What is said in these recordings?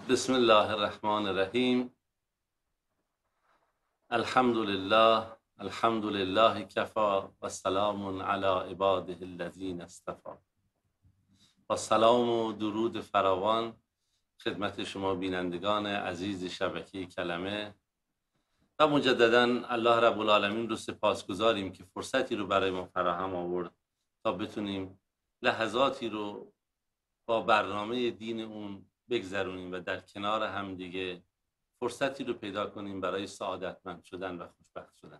بسم الله الرحمن الرحیم. الحمد لله کفا و سلام علی عباده الذین اصطفی. با سلام و درود فراوان خدمت شما بینندگان عزیز شبکه کلمه و مجددا الله رب العالمین رو سپاسگزاریم که فرصتی رو برای ما فراهم آورد تا بتونیم لحظاتی رو با برنامه دین اون بگذرونیم و در کنار هم دیگه فرصتی رو پیدا کنیم برای سعادتمند شدن و خوشبخت شدن.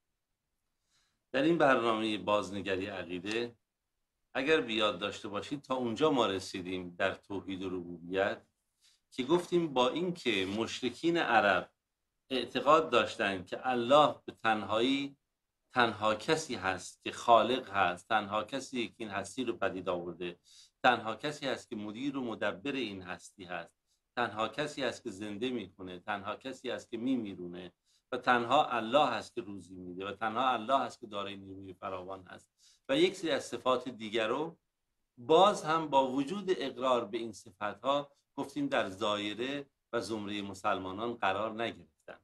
در این برنامه بازنگری عقیده اگر بیاد داشته باشید تا اونجا ما رسیدیم در توحید و ربوبیت که گفتیم با اینکه مشرکین عرب اعتقاد داشتند که الله به تنهایی تنها کسی هست که خالق هست، تنها کسی که این هستی رو پدید آورده، تنها کسی هست که مدیر و مدبر این هستی هست، تنها کسی هست که زنده میکنه، تنها کسی هست که میمیرونه و تنها الله هست که روزی میده و تنها الله هست که دارای نیروی فراوان هست و یک سری از صفات دیگر رو باز هم با وجود اقرار به این صفتها گفتیم در دایره و زمره مسلمانان قرار نگرفتن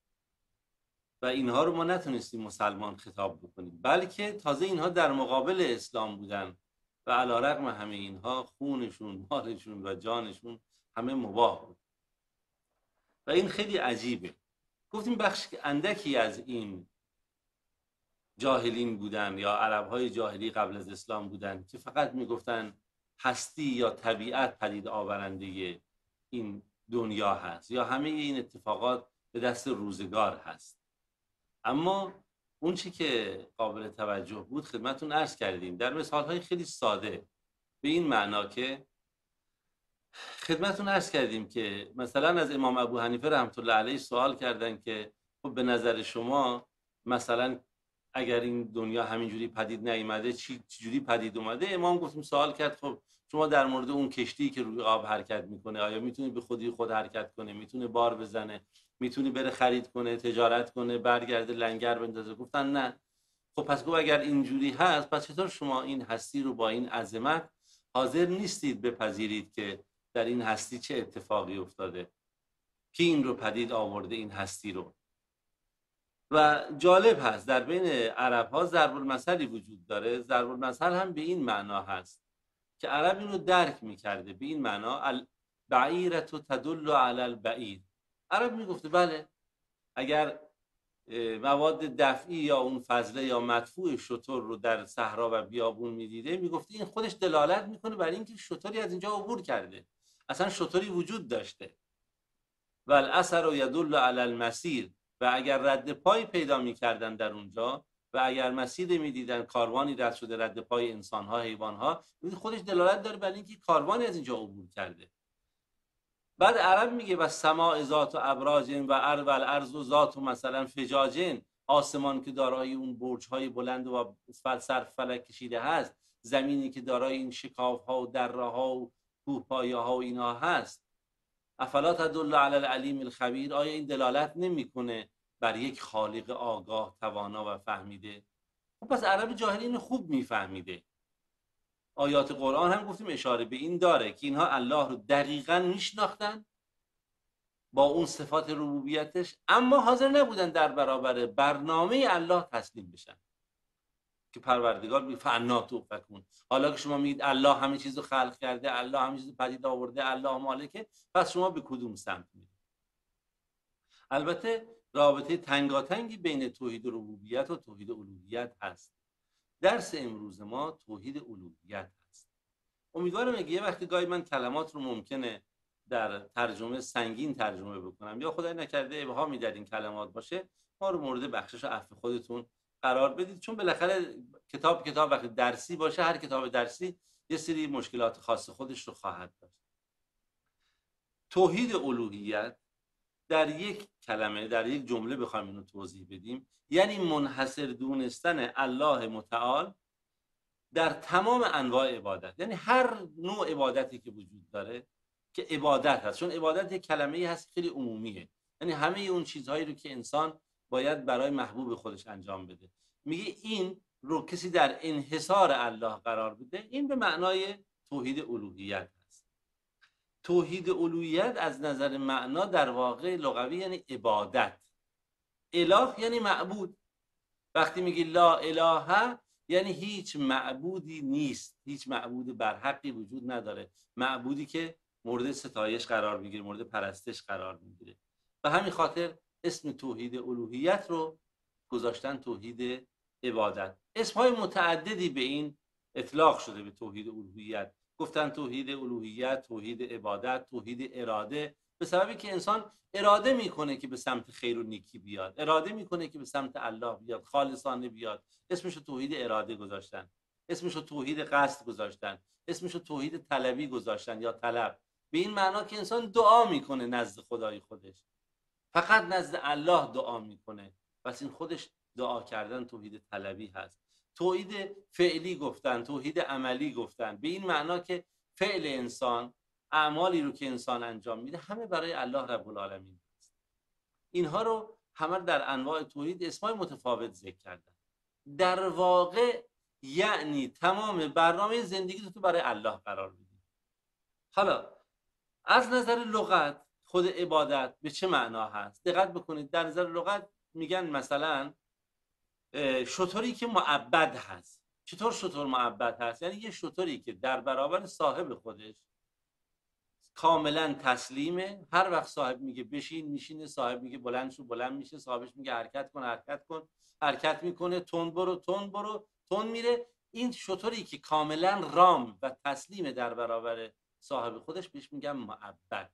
و اینها رو ما نتونستیم مسلمان خطاب بکنیم، بلکه تازه اینها در مقابل اسلام بودن و علیرغم همه اینها خونشون، مالشون و جانشون همه مباح بود و این خیلی عجیبه. گفتیم بخش اندکی از این جاهلین بودن یا عربهای جاهلی قبل از اسلام بودن که فقط میگفتن هستی یا طبیعت پدید آورنده این دنیا هست یا همه این اتفاقات به دست روزگار هست. اما اون چی که قابل توجه بود خدمتون عرض کردیم در مثالهای خیلی ساده، به این معنا که خدمتون عرض کردیم که مثلا از امام ابو حنیفه رحمت الله علیه سوال کردن که خب به نظر شما مثلا اگر این دنیا همینجوری پدید نیامده چجوری پدید اومده؟ امام گفتیم سوال کرد خب شما در مورد اون کشتی که روی آب حرکت میکنه آیا میتونه به خود حرکت کنه، میتونه بار بزنه، میتونه بره خرید کنه، تجارت کنه، برگرده لنگر بندازه؟ گفتن نه. خب پس گفت اگر اینجوری هست پس چطور شما این هستی رو با این عظمت حاضر نیستید بپذیرید که در این هستی چه اتفاقی افتاده، کی این رو پدید آورده این هستی رو؟ و جالب هست در بین عرب ها ضرب المثلی وجود داره. ضرب المثل هم به این معنا هست که عرب اینو درک میکرده به این معنا البعیرة تدل علی البعیر. عرب میگفته بله اگر مواد دفعی یا اون فضله یا مدفوع شتر رو در صحرا و بیابون میدیده میگفته این خودش دلالت میکنه بر اینکه شتری از اینجا عبور کرده، اصلا شتری وجود داشته. و الاثر یدل علی المسیر، و اگر رد پای پیدا میکردن در اونجا و اگر مسیر میدیدن کاروانی رد شده رد پای انسانها حیوانها، خودش دلالت داره بر اینکه کاروانی از اینجا عبور کرده. بعد عرب میگه و سماع ذات و ابراج و الارض و ذات و مثلا فجاجن، آسمان که دارای اون برج‌های بلند و سر فلک کشیده هست، زمینی که دارای این شکاف‌ها و دره‌ها و کوهپایه‌ها و اینا هست. افلا تدل علی العلیم الخبیر، آیا این دلالت نمیکنه بر یک خالق آگاه توانا و فهمیده؟ خب پس عرب جاهلی اینو خوب میفهمیده. آیات قرآن هم گفتیم اشاره به این داره که اینها الله رو دقیقاً میشناختن با اون صفات ربوبیتش، اما حاضر نبودن در برابر برنامه الله تسلیم بشن که پروردگار میگه فانا تؤفکون. حالا که شما میگید الله همه چیز رو خلق کرده، الله همه چیز رو پدید آورده، الله مالکه، پس شما به کدوم سمت میرید؟ البته رابطه تنگاتنگی بین توحید ربوبیت و توحید الوهیت هست. درس امروز ما توحید الوهیت هست. امیدوارم یه وقتی گاهی من کلمات رو ممکنه در ترجمه سنگین ترجمه بکنم یا خدای نکرده ابهامی در این کلمات باشه، ما رو مورد بخشش و عفو خودتون قرار بدید، چون بالاخره کتاب وقتی درسی باشه، هر کتاب درسی یه سری مشکلات خاص خودش رو خواهد داشت. توحید الوهیت در یک کلمه، در یک جمله بخوایم اینو توضیح بدیم، یعنی منحصر دونستن الله متعال در تمام انواع عبادت، یعنی هر نوع عبادتی که وجود داره که عبادت هست، چون عبادت یک کلمه‌ای هست خیلی عمومیه، یعنی همه اون چیزهایی رو که انسان باید برای محبوب خودش انجام بده. میگه این رو کسی در انحصار الله قرار بده، این به معنای توحید الوهیت هست. توحید الوهیت از نظر معنا در واقع لغوی یعنی عبادت. اله یعنی معبود. وقتی میگی لا اله یعنی هیچ معبودی نیست، هیچ معبود برحقی وجود نداره، معبودی که مورد ستایش قرار میگیره، مورد پرستش قرار میگیره. به همین خاطر اسم توحید الوهیت رو گذاشتن توحید عبادت. اسمهای متعددی به این اطلاق شده، به توحید الوهیت. گفتن توحید الوهیت، توحید عبادت، توحید اراده، به سببی که انسان اراده میکنه که به سمت خیر و نیکی بیاد، اراده میکنه که به سمت الله بیاد، خالصانه بیاد. اسمشو توحید اراده گذاشتن، اسمشو توحید قصد گذاشتن، اسمشو توحید طلبی گذاشتن یا طلب. به این معنا که انسان دعا میکنه نزد خدای خودش، فقط نزد الله دعا میکنه. پس این خودش دعا کردن توحید طلبی هست. توحید فعلی گفتن، توحید عملی گفتن، به این معنا که فعل انسان، اعمالی رو که انسان انجام میده همه برای الله رب العالمین است. اینها رو همه در انواع توحید اسمای متفاوت ذکر کردن. در واقع یعنی تمام برنامه زندگی تو برای الله قرار بدی. حالا از نظر لغت خود عبادت به چه معنا هست؟ دقت بکنید. در نظر لغت میگن مثلا شتری که معبد هست. چطور شتر معبد هست؟ یعنی یه شتری که در برابر صاحب خودش کاملا تسلیمه، هر وقت صاحب میگه بشین میشینه، صاحب میگه بلند شو بلند میشه، صاحبش میگه حرکت کن حرکت کن، حرکت میکنه، تند برو تند برو تند میره. این شتری که کاملا رام و تسلیم در برابر صاحب خودش بهش میگن معبد.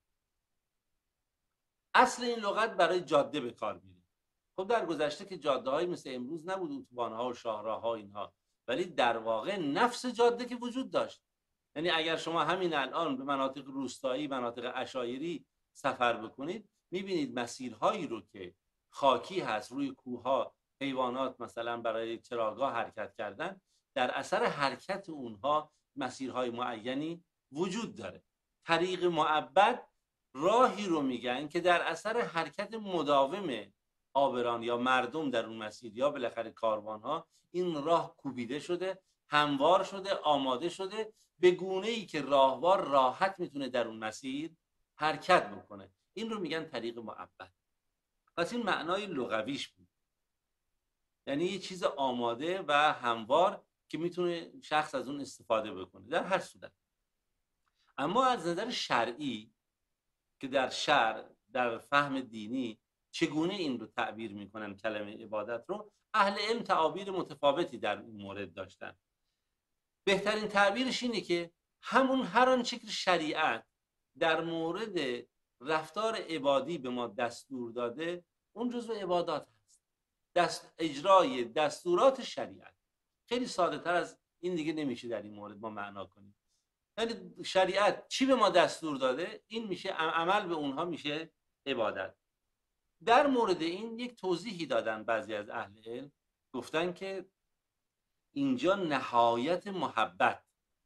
اصل این لغت برای جاده به کار میره. خب در گذشته که جاده های مثل امروز نبود، اتوبان ها و شاهراه ها اینها، ولی در واقع نفس جاده که وجود داشت. یعنی اگر شما همین الان به مناطق روستایی، مناطق عشایری سفر بکنید، میبینید مسیرهایی رو که خاکی هست، روی کوهها حیوانات مثلا برای چراگاه حرکت کردن، در اثر حرکت اونها مسیرهای معینی وجود داره. طریق معبد راهی رو میگن که در اثر حرکت مداوم عابران یا مردم در اون مسیر یا بالاخره کاروانها این راه کوبیده شده، هموار شده، آماده شده به گونه‌ای که راهوار راحت میتونه در اون مسیر حرکت بکنه. این رو میگن طریق معبد. پس این معنای لغویش بود، یعنی یه چیز آماده و هموار که میتونه شخص از اون استفاده بکنه در هر صورت. اما از نظر شرعی که در شرع، در فهم دینی چگونه این رو تعبیر میکنن کلمه عبادت رو، اهل علم تعابیر متفاوتی در این مورد داشتن. بهترین تعبیرش اینه که همون هر آنچه که شریعت در مورد رفتار عبادی به ما دستور داده اون جزو عبادات هست. اجرای دستورات شریعت. خیلی ساده تر از این دیگه نمیشه در این مورد ما معنا کنیم. یعنی شریعت چی به ما دستور داده، این میشه عمل به اونها میشه عبادت. در مورد این یک توضیحی دادن بعضی از اهل علم، گفتن که اینجا نهایت محبت،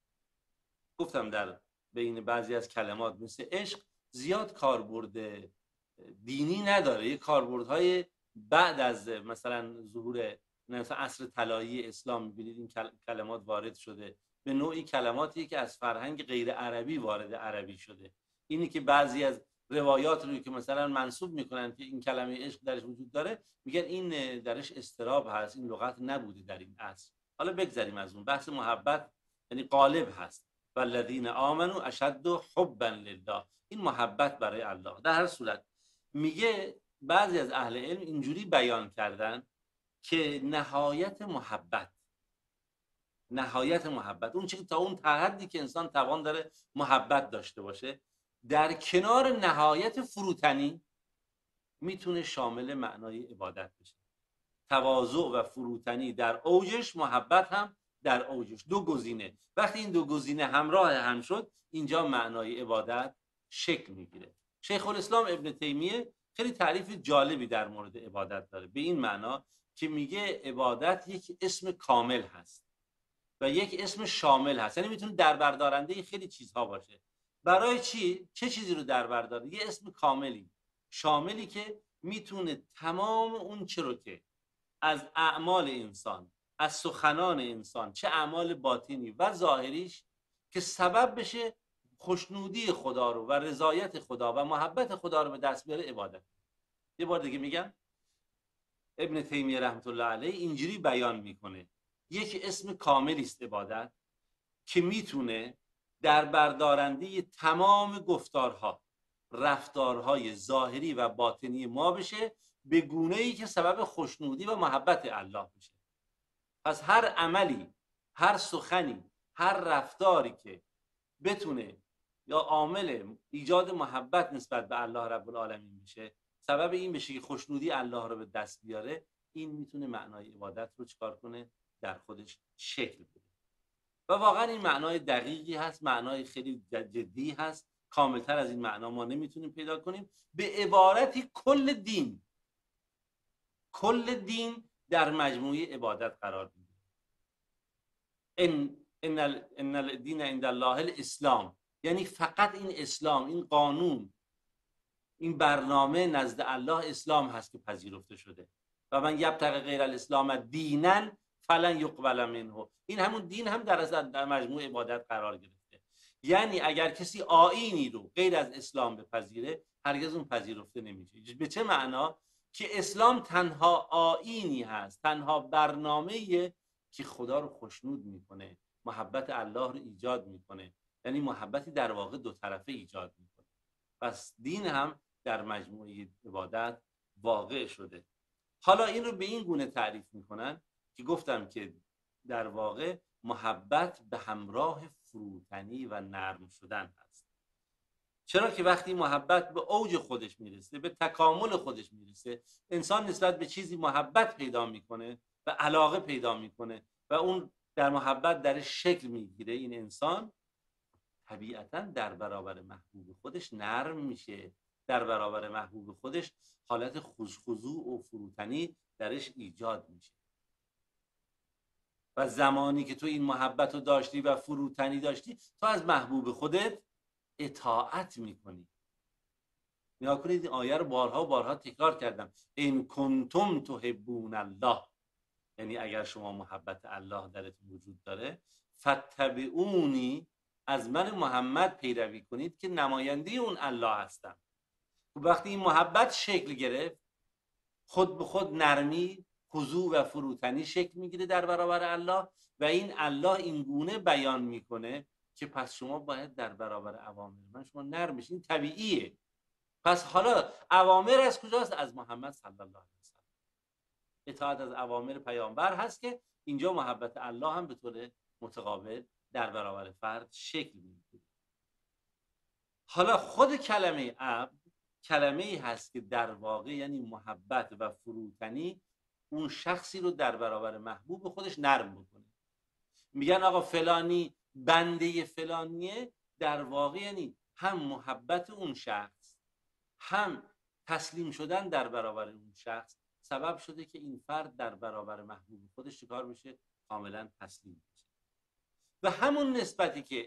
گفتم در بین بعضی از کلمات مثل عشق زیاد کاربرد دینی نداره، یه کاربردهای بعد از مثلا ظهور مثلا عصر طلایی اسلام میبینید این کلمات وارد شده، به نوعی کلماتی که از فرهنگ غیر عربی وارد عربی شده. اینی که بعضی از روایات رو که مثلا منسوب میکنن که این کلمه عشق درش وجود داره، میگن این درش استراب هست، این لغت نبوده در این عصر. حالا بگذریم از اون. بحث محبت یعنی غالب هست، والذین آمنوا اشد حبا لله، این محبت برای الله. در هر صورت میگه بعضی از اهل علم اینجوری بیان کردن که نهایت محبت اون چیزی تا اون حدی که انسان توان داره محبت داشته باشه، در کنار نهایت فروتنی میتونه شامل معنای عبادت بشه. تواضع و فروتنی در اوجش، محبت هم در اوجش، دو گزینه. وقتی این دو گزینه همراه هم شد، اینجا معنای عبادت شکل میگیره. شیخ الاسلام ابن تیمیه خیلی تعریف جالبی در مورد عبادت داره، به این معنا که میگه عبادت یک اسم کامل هست و یک اسم شامل هست، یعنی میتونه در بردارنده خیلی چیزها باشه. برای چی؟ چه چیزی رو در بر داره؟ یه اسم کاملی، شاملی که میتونه تمام اون چه رو که از اعمال انسان، از سخنان انسان، چه اعمال باطنی و ظاهریش که سبب بشه خوشنودی خدا رو و رضایت خدا و محبت خدا رو به دست بیاره عبادت. یه بار دیگه میگم، ابن تیمیه رحمت الله علیه اینجوری بیان میکنه یک اسم کاملی است عبادت که میتونه در بردارنده تمام گفتارها، رفتارهای ظاهری و باطنی ما بشه به گونه‌ای که سبب خوشنودی و محبت الله بشه. پس هر عملی، هر سخنی، هر رفتاری که بتونه یا عامل ایجاد محبت نسبت به الله رب العالمین بشه، سبب این بشه که خوشنودی الله رو به دست بیاره، این میتونه معنای عبادت رو چکار کنه؟ در خودش شکل بده. و واقعا این معنای دقیقی هست، معنای خیلی جدی هست، کاملتر از این معنا ما نمیتونیم پیدا کنیم. به عبارتی کل دین در مجموعه عبادت قرار میگیره. ان الدین عند الله الاسلام، یعنی فقط این اسلام، این قانون، این برنامه نزد الله اسلام هست که پذیرفته شده. و من یبتغی غیر الاسلام دینا فلن یقبل منه، این همون دین هم در مجموع عبادت قرار گرفته. یعنی اگر کسی آیینی رو غیر از اسلام بپذیره، هرگز اون پذیرفته نمیشه. به چه معنا؟ که اسلام تنها آیینی هست، تنها برنامه‌ایه که خدا رو خوشنود میکنه، محبت الله رو ایجاد میکنه، یعنی محبتی در واقع دو طرفه ایجاد میکنه. پس دین هم در مجموعه عبادت واقع شده. حالا این رو به این گونه تعریف میکنن که گفتم که در واقع محبت به همراه فروتنی و نرم شدن هست. چرا که وقتی محبت به اوج خودش میرسه، به تکامل خودش میرسه، انسان نسبت به چیزی محبت پیدا میکنه و علاقه پیدا میکنه و اون در محبت درش شکل میگیره، این انسان طبیعتا در برابر محبوب خودش نرم میشه، در برابر محبوب خودش حالت خضوع و فروتنی درش ایجاد میشه. و زمانی که تو این محبت رو داشتی و فروتنی داشتی، تو از محبوب خودت اطاعت میکنی. نگاه کنید این آیه رو بارها و بارها تکرار کردم، ان کنتم تحبون الله، یعنی اگر شما محبت الله درتون وجود داره، فتبعونی، از من محمد پیروی کنید که نماینده اون الله هستم. وقتی این محبت شکل گرفت، خود به خود نرمی، خضوع و فروتنی شکل میگیره در برابر الله و این الله این گونه بیان میکنه که پس شما باید در برابر اوامر من شما نرم بشین. این طبیعیه. پس حالا اوامر از کجاست؟ از محمد صلی الله علیه و سلم. اطاعت از اوامر پیامبر هست که اینجا محبت الله هم به طور متقابل در برابر فرد شکل میگیره. حالا خود کلمه عبد کلمه ای هست که در واقع یعنی محبت و فروتنی اون شخصی رو در برابر محبوب خودش نرم بکنه. میگن آقا فلانی بنده فلانیه، در واقع یعنی هم محبت اون شخص هم تسلیم شدن در برابر اون شخص سبب شده که این فرد در برابر محبوب خودش چیکار بشه؟ کاملا تسلیم بشه. و همون نسبتی که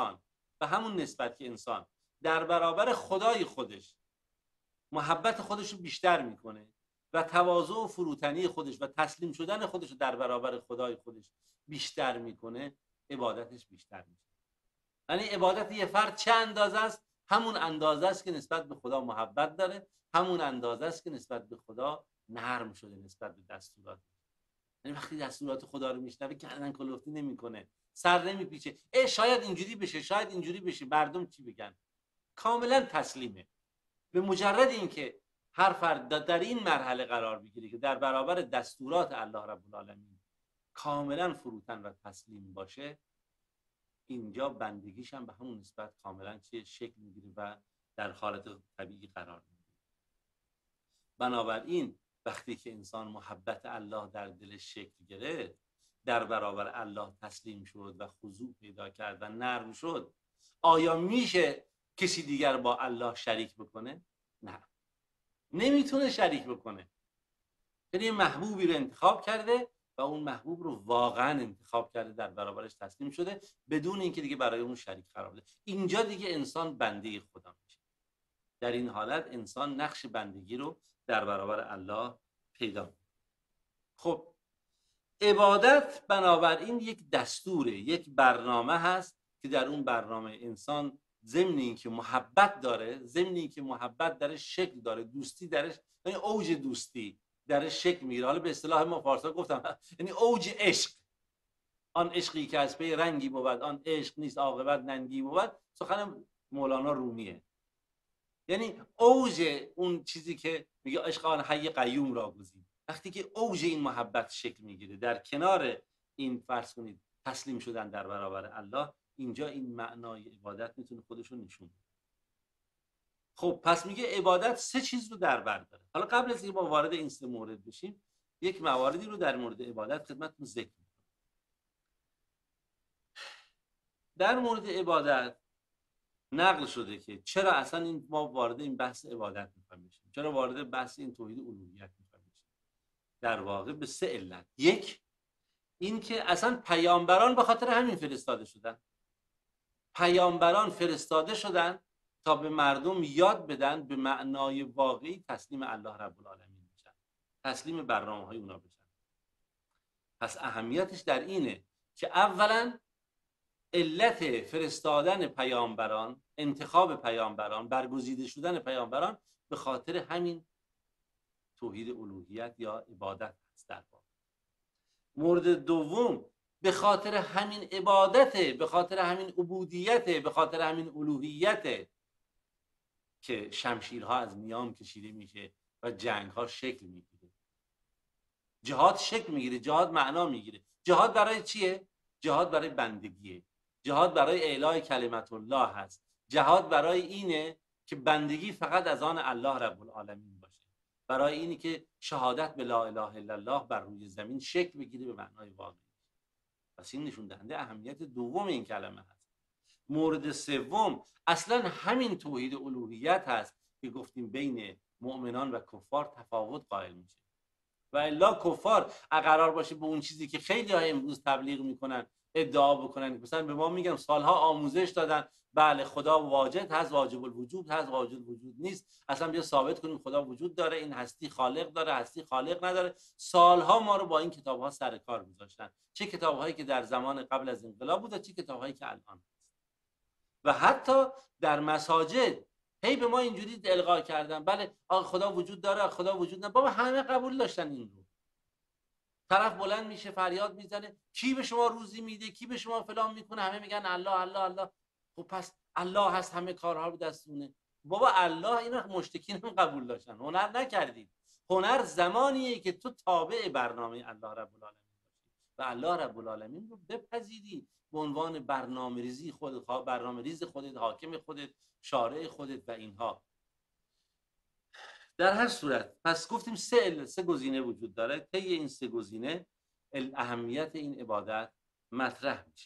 انسان در برابر خدای خودش محبت خودش رو بیشتر میکنه و تواضع و فروتنی خودش و تسلیم شدن خودش رو در برابر خدای خودش بیشتر میکنه، عبادتش بیشتر میشه. یعنی عبادت یه فرد چه اندازه است؟ همون اندازه است که نسبت به خدا محبت داره، همون اندازه است که نسبت به خدا نرم شده نسبت به دستورات. یعنی وقتی دستورات خدا رو میشنوه گردن کلفتی نمیکنه، سر نمیپیچه، شاید اینجوری بشه، شاید اینجوری بشه، مردم چی بگن، کاملا تسلیمه. به مجرد اینکه هر فرد در این مرحله قرار بگیره که در برابر دستورات الله رب العالمین کاملا فروتن و تسلیم باشه، اینجا بندگیش هم به همون نسبت کاملا شکل میگیره و در حالت طبیعی قرار میگیره. بنابراین وقتی که انسان محبت الله در دلش شکل گرفت، در برابر الله تسلیم شد و خضوع پیدا کرد و نرم شد، آیا میشه کسی دیگر با الله شریک بکنه؟ نه، نمیتونه شریک بکنه. یعنی محبوبی رو انتخاب کرده و اون محبوب رو واقعا انتخاب کرده، در برابرش تسلیم شده بدون اینکه دیگه برای اون شریک قرار بده. اینجا دیگه انسان بنده خدا میشه. در این حالت انسان نقش بندگی رو در برابر الله پیدا میکنه. خب عبادت بنابراین یک دستوره، یک برنامه هست که در اون برنامه انسان ضمن اینکه محبت داره، ضمن اینکه محبت درش شکل داره، دوستی درش، یعنی اوج دوستی درش شکل میگیره. حالا به اصطلاح ما فارسا گفتم یعنی اوج عشق، آن عشقی که از پی رنگی بود، آن عشق نیست عاقبت ننگی بود، سخن مولانا رومیه. یعنی اوج اون چیزی که میگه عشق آن حی قیوم را گزین، وقتی که اوج این محبت شکل میگیره در کنار این فرض کنید تسلیم شدن در برابر الله، اینجا این معنای عبادت میتونه خودش رو نشون بده. خب پس میگه عبادت سه چیز رو در بر داره. حالا قبل از اینکه ما وارد این سه مورد بشیم، یک مواردی رو در مورد عبادت خدمتتون ذکر میکنم. در مورد عبادت نقل شده که چرا اصلا این ما وارد این بحث عبادت میخوایم بشیم، چرا وارد بحث این توحید الوهیت میخوایم بشیم. در واقع به سه علت. یک، این که اصلا پیامبران به خاطر همین فرستاده شدن. پیامبران فرستاده شدن تا به مردم یاد بدن به معنای واقعی تسلیم الله رب العالمین بشن، تسلیم برنامه‌های اونا بشن. پس اهمیتش در اینه که اولا علت فرستادن پیامبران، انتخاب پیامبران، برگزیده شدن پیامبران به خاطر همین توحید الوهیت یا عبادت هست در واقع. مورد دوم، به خاطر همین عبادته، به خاطر همین عبودیته، به خاطر همین الوهیته که شمشیرها از نیام کشیده میشه و جنگها شکل میگیره، جهاد شکل میگیره، جهاد معنا میگیره. جهاد برای چیه؟ جهاد برای بندگیه، جهاد برای اعلای کلمت الله هست، جهاد برای اینه که بندگی فقط از آن الله رب العالمین باشه، برای اینی که شهادت به لا اله الا الله بر روی زمین شکل بگیره به معنای واقعی. پس این نشون دهنده اهمیت دوم این کلمه هست. مورد سوم، اصلا همین توحید الوهیت هست که گفتیم بین مؤمنان و کفار تفاوت قائل میشه. و الا کفار قرار باشه به اون چیزی که خیلی ها امروز تبلیغ میکنن ادعا بکنن، مثلا به ما میگن سالها آموزش دادن بله خدا واجد هست، واجب الوجود هست، واجب الوجود نیست، اصلا بیا ثابت کنیم خدا وجود داره، این هستی خالق داره، هستی خالق نداره. سالها ما رو با این کتاب ها سر کار گذاشتن، چه کتاب هایی که در زمان قبل از انقلاب بوده، چه کتاب هایی که الان هست. و حتی در مساجد هی به ما اینجوری القا کردن بله خدا وجود داره، خدا وجود نداره. بابا همه قبول داشتن این رو. طرف بلند میشه فریاد میزنه کی به شما روزی میده، کی به شما فلان میکنه، همه میگن الله الله الله. خب پس الله هست، همه کارها رو دستونه. بابا الله اینا مشرکین هم قبول داشتن، هنر نکردید. هنر زمانیه که تو تابع برنامه الله رب العالمین باشی و الله رب العالمین رو بپذیری به عنوان برنامه‌ریزی خودت، برنامه‌ریز خودت، حاکم خودت، شارع خودت و اینها. در هر صورت پس گفتیم سه گزینه وجود داره. طی این سه گزینه اهمیت این عبادت مطرح میشه.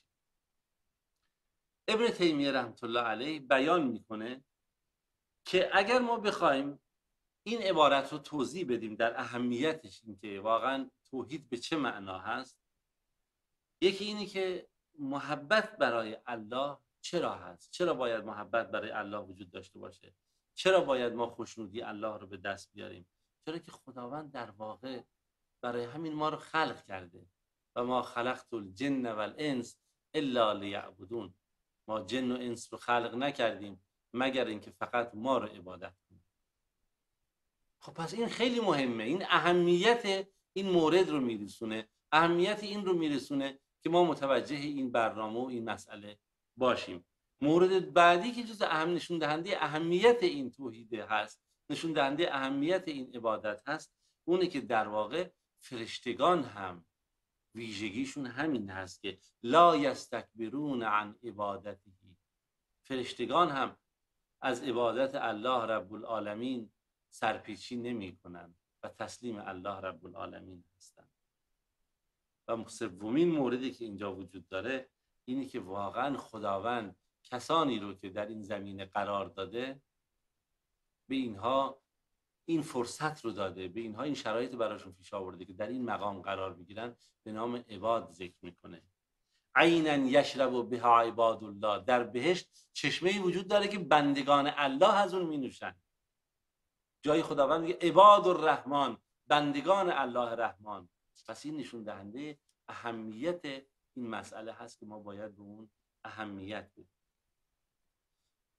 ابن تیمیه رحمت الله علیه بیان میکنه که اگر ما بخوایم این عبارت رو توضیح بدیم در اهمیتش، این که واقعا توحید به چه معنا هست، یکی اینی که محبت برای الله چرا هست، چرا باید محبت برای الله وجود داشته باشه، چرا باید ما خوشنودی الله رو به دست بیاریم؟ چرا که خداوند در واقع برای همین ما رو خلق کرده و ما خلقت الجن والانس الا لیعبدون. ما جن و انس رو خلق نکردیم مگر اینکه فقط ما رو عبادت کنیم. خب پس این خیلی مهمه، این اهمیت این مورد رو میرسونه، اهمیت این رو میرسونه که ما متوجه این برنامه و این مسئله باشیم. مورد بعدی که جز اهم نشون دهنده اهمیت این توحید هست، نشون دهنده اهمیت این عبادت هست، اونه که در واقع فرشتگان هم ویژگیشون همین هست که لا یستکبرون عن عبادته. فرشتگان هم از عبادت الله رب العالمین سرپیچی نمی کنن و تسلیم الله رب العالمین هستن. و سومین موردی که اینجا وجود داره اینی که واقعا خداوند کسانی رو که در این زمینه قرار داده به اینها این فرصت رو داده، به اینها این شرایط براشون پیش آورده که در این مقام قرار بگیرن، به نام عباد ذکر میکنه. عینا یشرب بها عباد الله، در بهشت چشمه‌ای وجود داره که بندگان الله از اون مینوشن. جای خداوند میگه عباد الرحمن، بندگان الله رحمان. پس این نشون دهنده اهمیت این مسئله هست که ما باید به اون اهمیت بدیم.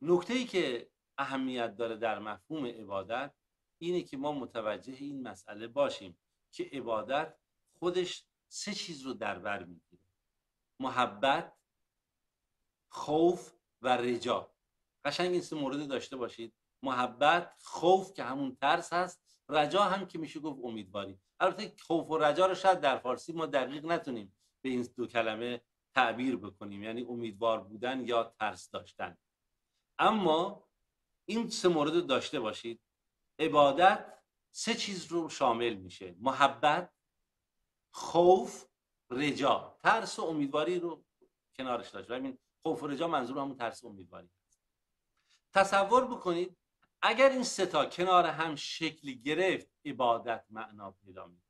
نکته‌ای که اهمیت داره در مفهوم عبادت اینه که ما متوجه این مسئله باشیم که عبادت خودش 3 چیز رو در بر میگیره: محبت، خوف و رجا. قشنگ این 3 مورد داشته باشید: محبت، خوف که همون ترس هست، رجا هم که میشه گفت امیدواری. البته خوف و رجا رو شاید در فارسی ما دقیق نتونیم به این 2 کلمه تعبیر بکنیم، یعنی امیدوار بودن یا ترس داشتن. اما این 3 مورد رو داشته باشید. عبادت 3 چیز رو شامل میشه: محبت، خوف، رجا. ترس و امیدواری رو کنارش داشت. همین خوف و رجا منظور همون ترس و امیدواری هست. تصور بکنید اگر این 3 تا کنار هم شکل گرفت، عبادت معنا پیدا میکنه.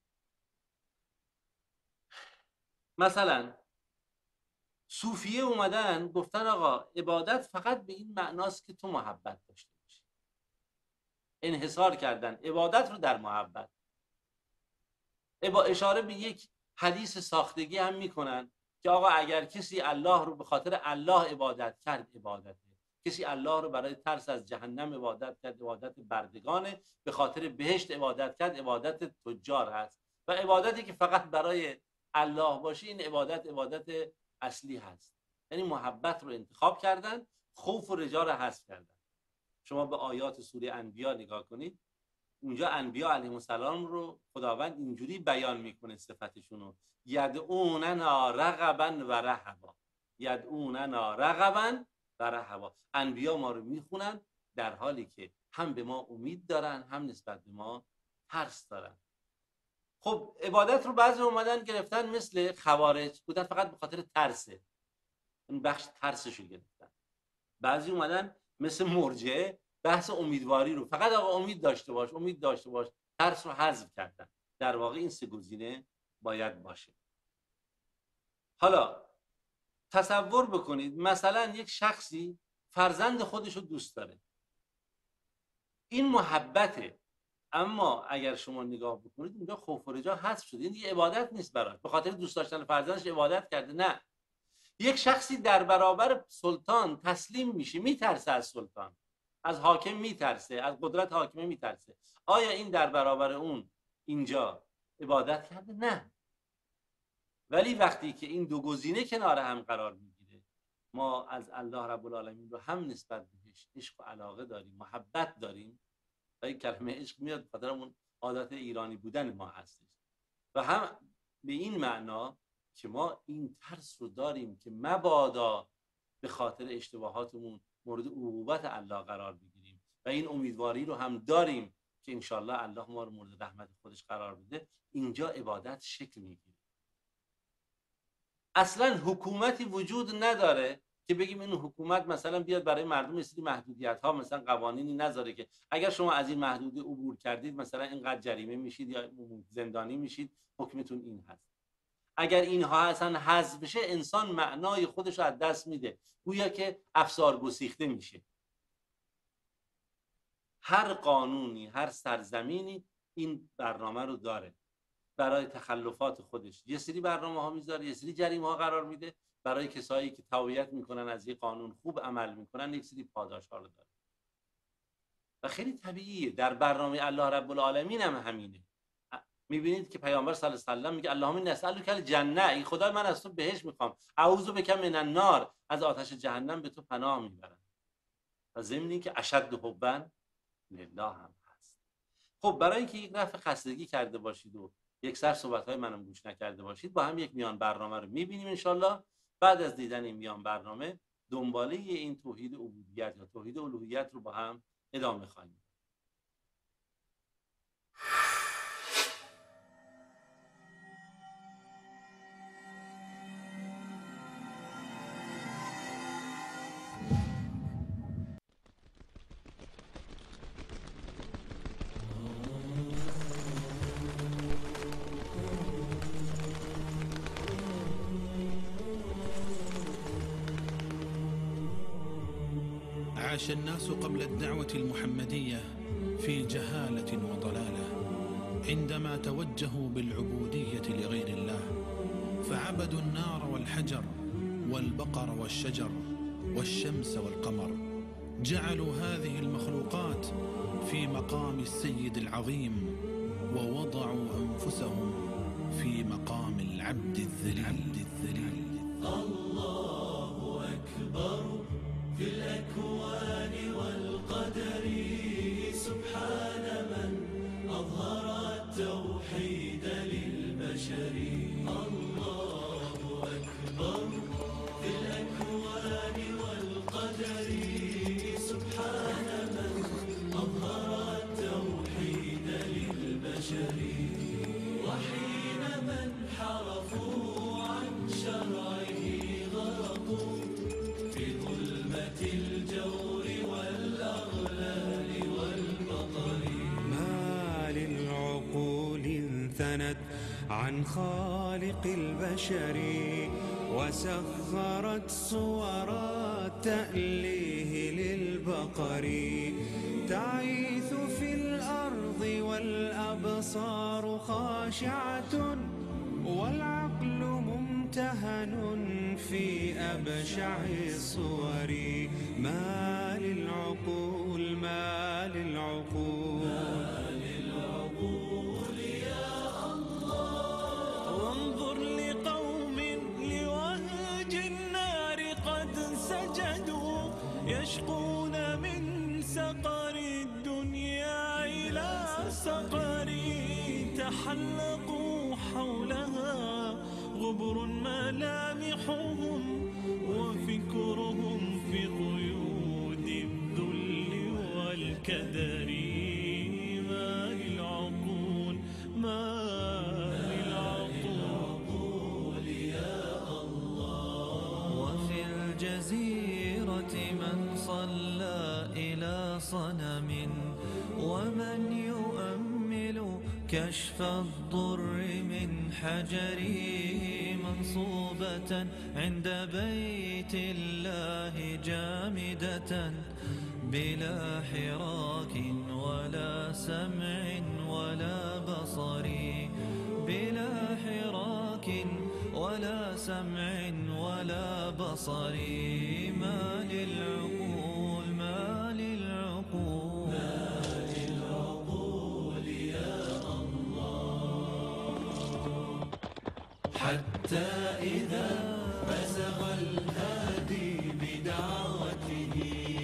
مثلا صوفیه اومدن گفتن آقا عبادت فقط به این معناست که تو محبت داشته باشی. انحصار کردن عبادت رو در محبت. با اشاره به یک حدیث ساختگی هم میکنن که آقا اگر کسی الله رو به خاطر الله عبادت کرد، عبادته. کسی الله رو برای ترس از جهنم عبادت کرد، عبادت بردگانه. به خاطر بهشت عبادت کرد، عبادت تجار هست. و عبادتی که فقط برای الله باشه، این عبادت اصلی هست. یعنی محبت رو انتخاب کردن، خوف و رجا رو حذف کردن. شما به آیات سوره انبیاء نگاه کنید، اونجا انبیاء علیهم السلام رو خداوند اینجوری بیان میکنه صفتشون رو: یدعوننا رغبا و رهبا. یدعوننا رغبا و رهبا. انبیاء ما رو میخونن در حالی که هم به ما امید دارن، هم نسبت به ما ترس دارن. خب عبادت رو بعضی اومدن گرفتن مثل خوارج بودن، فقط به خاطر ترسه، این بخش ترسش رو گرفتن. بعضی اومدن مثل مرجعه بحث امیدواری رو، فقط آقا امید داشته باش، امید داشته باش، ترس رو حذف کردن. در واقع این 3 گزینه باید باشه. حالا تصور بکنید مثلا یک شخصی فرزند خودش رو دوست داره، این محبته، اما اگر شما نگاه بکنید اونجا خوف و رجا حذف شده. این دیگه عبادت نیست براش، به خاطر دوست داشتن فرزندش عبادت کرده. نه، یک شخصی در برابر سلطان تسلیم میشه، میترسه از سلطان، از حاکم میترسه، از قدرت حاکمه میترسه. آیا این در برابر اون اینجا عبادت کرده؟ نه. ولی وقتی که این 2 گزینه کنار هم قرار میگیره، ما از الله رب العالمین رو هم نسبت بهش عشق و علاقه داریم، محبت داریم، و این کلمه عشق میاد به خاطر اون عادت ایرانی بودن ما هستش، و هم به این معنا که ما این ترس رو داریم که مبادا به خاطر اشتباهاتمون مورد عقوبت الله قرار بگیریم، و این امیدواری رو هم داریم که انشالله الله ما رو مورد رحمت خودش قرار بده. اینجا عبادت شکل میگیره. اصلا حکومتی وجود نداره که بگیم این حکومت مثلا بیاد برای مردم مثل محدودیت ها، مثلا قوانینی نذاره که اگر شما از این محدوده عبور کردید مثلا اینقدر جریمه میشید یا زندانی میشید، حکمتون این هست. اگر اینها اصلا حذف بشه، انسان معنای خودش رو از دست میده، گویا که افسار گسیخته میشه. هر قانونی، هر سرزمینی این برنامه رو داره. برای تخلفات خودش یه سری برنامه ها میذاره، یه سری جریمه ها قرار میده. برای کسایی که تقویت میکنن از این قانون، خوب عمل میکنن، یک سری پاداش ها رو داره. و خیلی طبیعیه، در برنامه الله رب العالمین هم همینه. میبینید که پیامبر صلی الله علیه و سلم میگه اللهم نسألک الجنه، ای خدای من از تو بهشت میخوام، اعوذ بک من النار، از آتش جهنم به تو پناه میبرم. و ضمن این که اشد حبا لله هم هست. خب برای اینکه یک دفعه خستگی کرده باشید و یک سر صحبت‌های منم گوش نکرده باشید، با هم یک میان برنامه رو می‌بینیم انشالله. بعد از دیدن این میان برنامه، دنباله این توحید عبودیت یا توحید الوهیت رو با هم ادامه خواهیم. عاش الناس قبل الدعوة المحمدية في جهالة وضلالة عندما توجهوا بالعبودية لغير الله، فعبدوا النار والحجر والبقر والشجر والشمس والقمر جعلوا هذه المخلوقات في مقام السيد العظيم، ووضعوا أنفسهم في مقام العبد الذليل. الله أكبر في الأكوان والقدر، سبحان من أظهر التوحيد للبشر. الله أكبر في الأكوان والقدر، سبحان من أظهر التوحيد للبشر. وحين من حرفوا عن شرعه غرقوا في ظلمة الجور والأغلال والبطر. ما للعقول انثنت عن خالق البشر، وسخرت صور التأليه للبقر. تعيث في الأرض والأبصار خاشعة، والعقل ممتهن في أبشع الصور. ما للعقول، ما للعقول، يا الله. وانظر لقوم لوهج النار قد سجدوا، يشقون من سقر الدنيا إلى سقر. تحلقوا حولها غبر ملامحهم، وفكرهم في قيود الذل والكدر. ما للعقول، ما للعقول يا الله. وفي الجزيرة من صلى إلى صنم، ومن يؤمل كشف الضر من حجر. منصوبة عند بيت الله جامدة، بلا حراك ولا سمع ولا بصر. بلا حراك ولا سمع ولا بصر. ما للعقول، ما للعقول، ما للعقول يا الله. حتى إذا بزغ الهادي بدعوته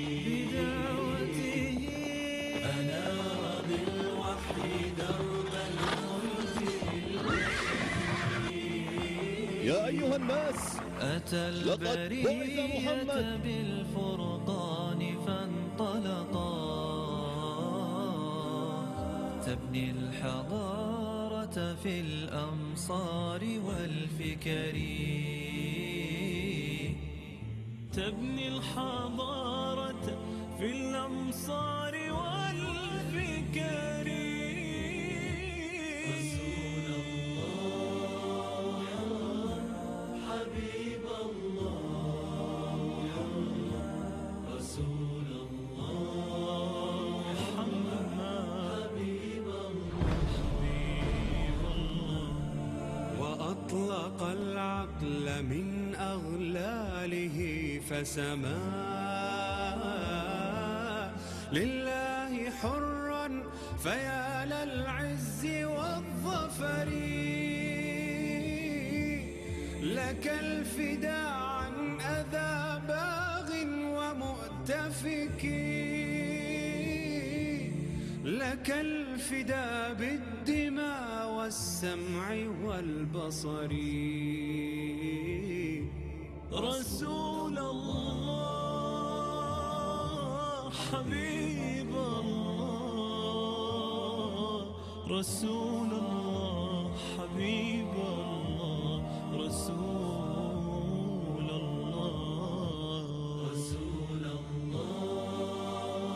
أنار بالوحي درب الخلد. يا أيها الناس، أتى البرية بالفرقان فانطلقا، تبني الحضارة في الأمصار والفكر. تبني الحضارة في الأمصار والفكر. رسول الله، حبيب الله، رسول الله، حبيب الله. وأطلق العقل من أغلاله فسما لله حرا، فيا للعز والظفر. لك الفداء عن أذى باغ ومؤتفك، لك الفداء بالدماء والسمع والبصر. رسول الله، حبيب الله، رسول الله، حبيب الله، رسول الله، رسول الله،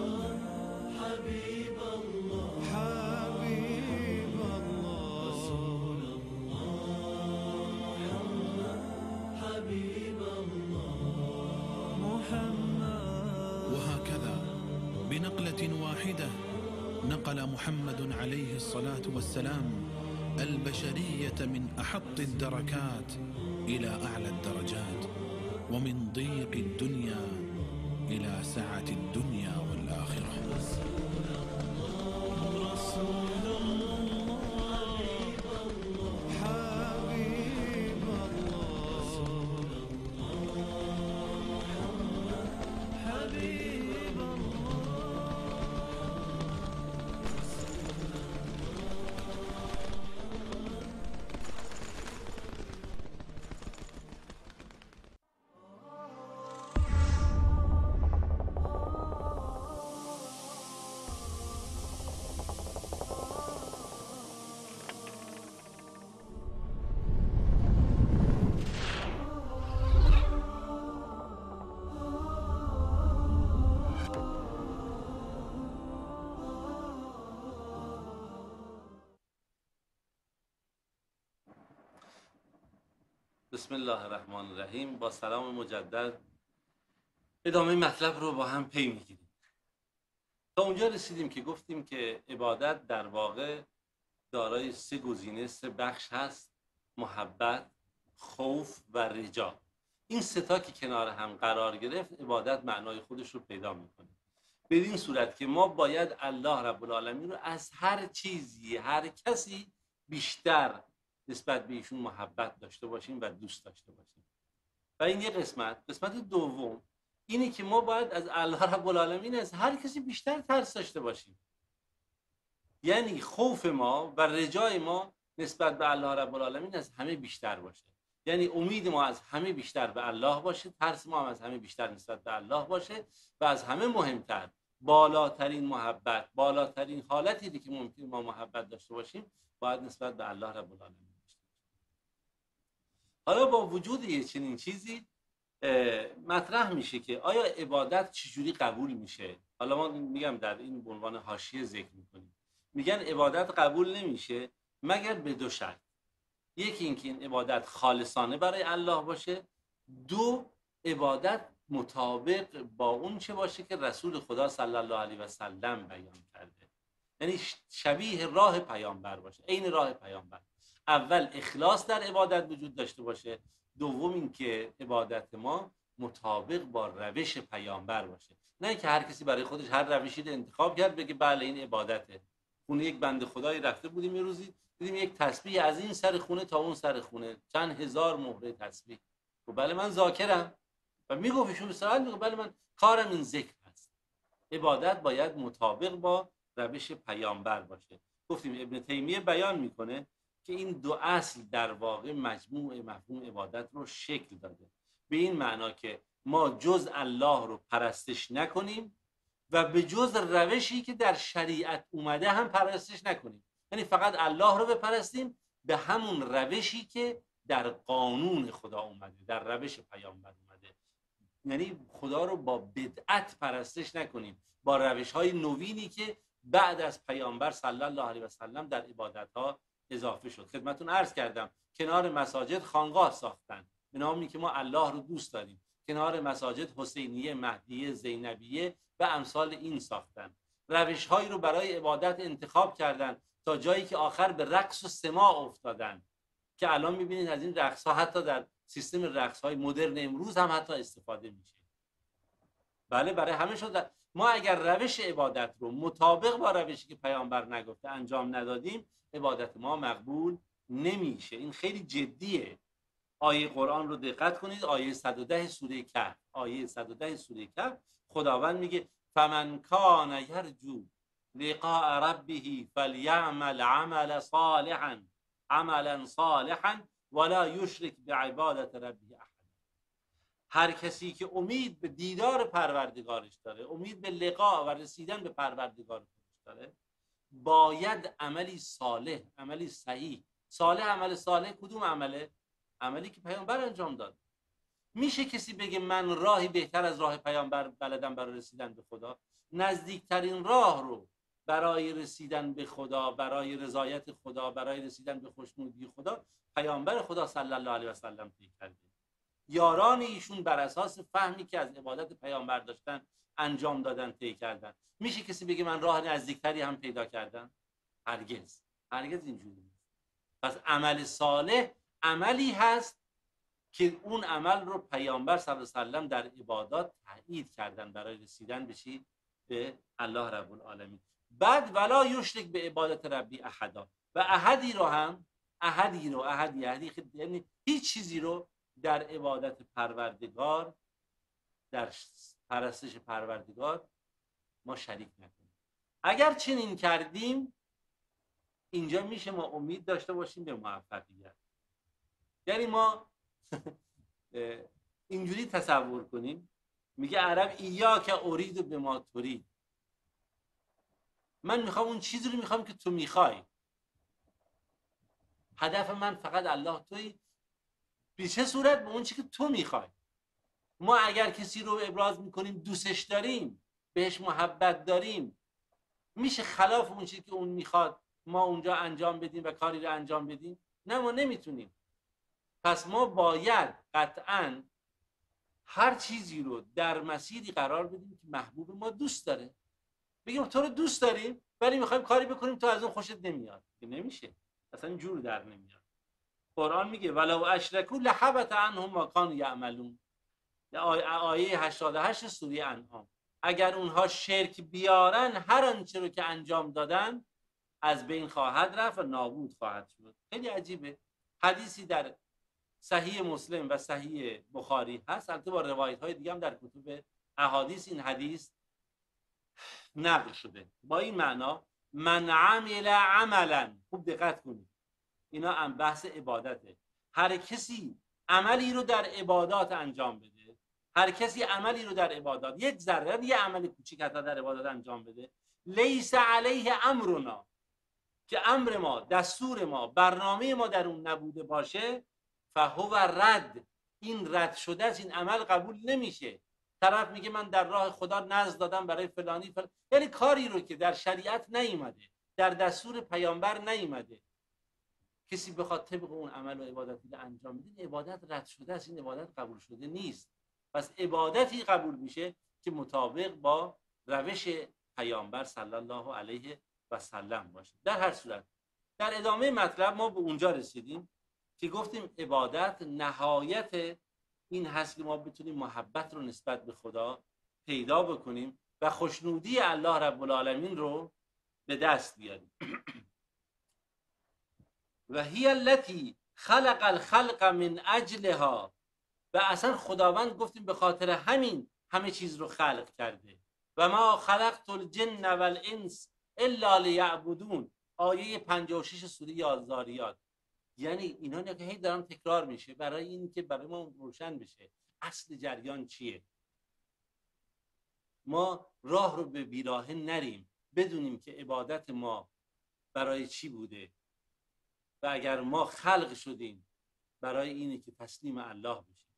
حبيب الله، حبيب الله، رسول الله، حبيب الله، محمد. وهكذا بنقلة واحدة نقل محمد عليه الصلاة والسلام البشرية من أحط الدركات إلى أعلى الدرجات، ومن ضيق الدنيا إلى سعة الدنيا والآخرة. حبيب الله حبيب بسم الله الرحمن الرحیم. با سلام مجدد ادامه مطلب رو با هم پی میگیریم. تا اونجا رسیدیم که گفتیم که عبادت در واقع دارای سه گزینه، سه بخش هست: محبت، خوف و رجا. این سه تا که کنار هم قرار گرفت، عبادت معنای خودش رو پیدا میکنه. بدین صورت که ما باید الله رب العالمین رو از هر چیزی، هر کسی بیشتر نسبت به ایشون محبت داشته باشیم و دوست داشته باشیم. و این یه قسمت دوم اینه که ما باید از الله رب العالمین از هر کسی بیشتر ترس داشته باشیم. یعنی خوف ما و رجای ما نسبت به الله رب العالمین از همه بیشتر باشه. یعنی امید ما از همه بیشتر به الله باشه، ترس ما هم از همه بیشتر نسبت به الله باشه، و از همه مهمتر بالاترین محبت، بالاترین حالتی که ممکن ما محبت داشته باشیم باید نسبت به الله رب العالمین. حالا با وجود یه چنین چیزی مطرح میشه که آیا عبادت چجوری قبول میشه؟ حالا ما میگم در این به عنوان حاشیه ذکر میکنیم. میگن عبادت قبول نمیشه مگر به دو شرط. یکی اینکه این عبادت خالصانه برای الله باشه، دو عبادت مطابق با اون چه باشه که رسول خدا صلی الله علیه و سلم بیان کرده. یعنی شبیه راه پیامبر باشه، عین راه پیامبر. اول اخلاص در عبادت وجود داشته باشه، دوم اینکه عبادت ما مطابق با روش پیامبر باشه. نه که هر کسی برای خودش هر روشی رو انتخاب کرد بگه بله این عبادته. خونه یک بنده خدایی رفته بودیم یه روزی، دیدیم یک تسبیح از این سر خونه تا اون سر خونه، چند هزار مهره تسبیح. و بله من ذاکرم. و میگفت ایشون سوال میگه بله من کارم این ذکر هست. عبادت باید مطابق با روش پیامبر باشه. گفتیم ابن تیمیه بیان میکنه که این دو اصل در واقع مجموع مفهوم عبادت رو شکل داده. به این معنا که ما جز الله رو پرستش نکنیم و به جز روشی که در شریعت اومده هم پرستش نکنیم. یعنی فقط الله رو بپرستیم به همون روشی که در قانون خدا اومده، در روش پیامبر اومده. یعنی خدا رو با بدعت پرستش نکنیم، با روش‌های نوینی که بعد از پیامبر صلی الله علیه و سلم در عبادت‌ها اضافه شد. خدمتون عرض کردم کنار مساجد خانقاه ساختن به نامی که ما الله رو دوست داریم. کنار مساجد حسینیه، مهدیه، زینبیه و امثال این ساختن. روش‌هایی رو برای عبادت انتخاب کردن تا جایی که آخر به رقص و سماع افتادن که الان می‌بینید از این رقص‌ها حتی در سیستم رقص‌های مدرن امروز هم حتی استفاده میشه. بله برای همه شد. ما اگر روش عبادت رو مطابق با روشی که پیامبر نگفته انجام ندادیم، عبادت ما مقبول نمیشه. این خیلی جدیه. آیه قرآن رو دقت کنید، آیه 110 سوره کهف. آیه 110 سوره کهف خداوند میگه فمن کان یرجو لقاء ربه فلیعمل عملا صالحا ولا یشرک بعبادت ربه احد. هر کسی که امید به دیدار پروردگارش داره، امید به لقاء و رسیدن به پروردگار خودش داره، باید عملی صالح، عملی صحیح. صالح، عمل صالح کدوم عمله؟ عملی که پیامبر انجام داد. میشه کسی بگه من راهی بهتر از راه پیامبر بلدم برای رسیدن به خدا؟ نزدیکترین راه رو برای رسیدن به خدا، برای رضایت خدا، برای رسیدن به خوشنودی خدا، پیامبر خدا صلی الله علیه و سلم طی کرده. یاران ایشون بر اساس فهمی که از عبادت پیامبر داشتن انجام دادن، طی کردن. میشه کسی بگه من راه نزدیکتری هم پیدا کردم؟ هرگز اینجوری نیست. پس عمل صالح عملی هست که اون عمل رو پیامبر صلی الله علیه و سلم در عبادات تأیید کردن برای رسیدن به چی؟ به الله رب العالمین. بعد ولا یشرک به عبادت ربی احدا، و احدی رو هم احدی یعنی هیچ چیزی رو در عبادت پروردگار، در پرستش پروردگار ما شریک نکنیم. اگر چنین کردیم اینجا میشه ما امید داشته باشیم به موفقیت. یعنی ما اینجوری تصور کنیم، میگه عرب ایاک ارید به ما ترید، من میخوام اون چیزی رو میخوام که تو میخوای، هدف من فقط الله تویی، به چه صورت؟ به اون چیزی که تو میخوای. ما اگر کسی رو ابراز میکنیم دوستش داریم، بهش محبت داریم، میشه خلاف اون چیزی که اون میخواد ما اونجا انجام بدیم و کاری رو انجام بدیم؟ نه، ما نمیتونیم. پس ما باید قطعاً هر چیزی رو در مسیری قرار بدیم که محبوب ما دوست داره. بگیم تو رو دوست داریم ولی میخوایم کاری بکنیم تو از اون خوشت نمیاد، که نمیشه، اصلا جور در نمیاد. قرآن میگه ولو اشرکوا لحبط عنهم ما کانوا یعملون، آیه 88 سوره انعام. اگر اونها شرک بیارن هر آنچه رو که انجام دادن از بین خواهد رفت و نابود خواهد شد. خیلی عجیبه. حدیثی در صحیح مسلم و صحیح بخاری هست، البته با روایت های دیگه هم در کتب احادیث این حدیث نقل شده با این معنا: من عمل عملا، خوب دقت کنید اینا هم بحث عبادته، هر کسی عملی رو در عبادات انجام بده، هر کسی عملی رو در عبادات، یک ذره یه عمل کوچیک حتی در عبادات انجام بده، لیس علیه امرنا، که امر ما، دستور ما، برنامه ما در اون نبوده باشه، فهو رد، این رد شده است، این عمل قبول نمیشه. طرف میگه من در راه خدا نذر دادم برای فلانی یعنی کاری رو که در شریعت نیومده، در دستور پیامبر نیومده، کسی بخواد طبق اون عمل و عبادتی رو انجام بده، عبادت رد شده است، این عبادت قبول شده نیست. پس عبادتی قبول میشه که مطابق با روش پیامبر صلی الله علیه و سلم باشه. در هر صورت در ادامه مطلب ما به اونجا رسیدیم که گفتیم عبادت نهایت این هست که ما بتونیم محبت رو نسبت به خدا پیدا بکنیم و خوشنودی الله رب العالمین رو به دست بیاریم. و هی التي خلق الخلق من اجلها، و اصلا خداوند گفتیم به خاطر همین همه چیز رو خلق کرده. و ما خلقت الجن والانس الا لیعبدون، آیه 56 سوره الذاریات. یعنی اینا که هی دارن تکرار میشه برای این که برای ما روشن بشه اصل جریان چیه. ما راه رو به بیراهه نریم، بدونیم که عبادت ما برای چی بوده و اگر ما خلق شدیم برای اینه که تسلیم الله بشیم.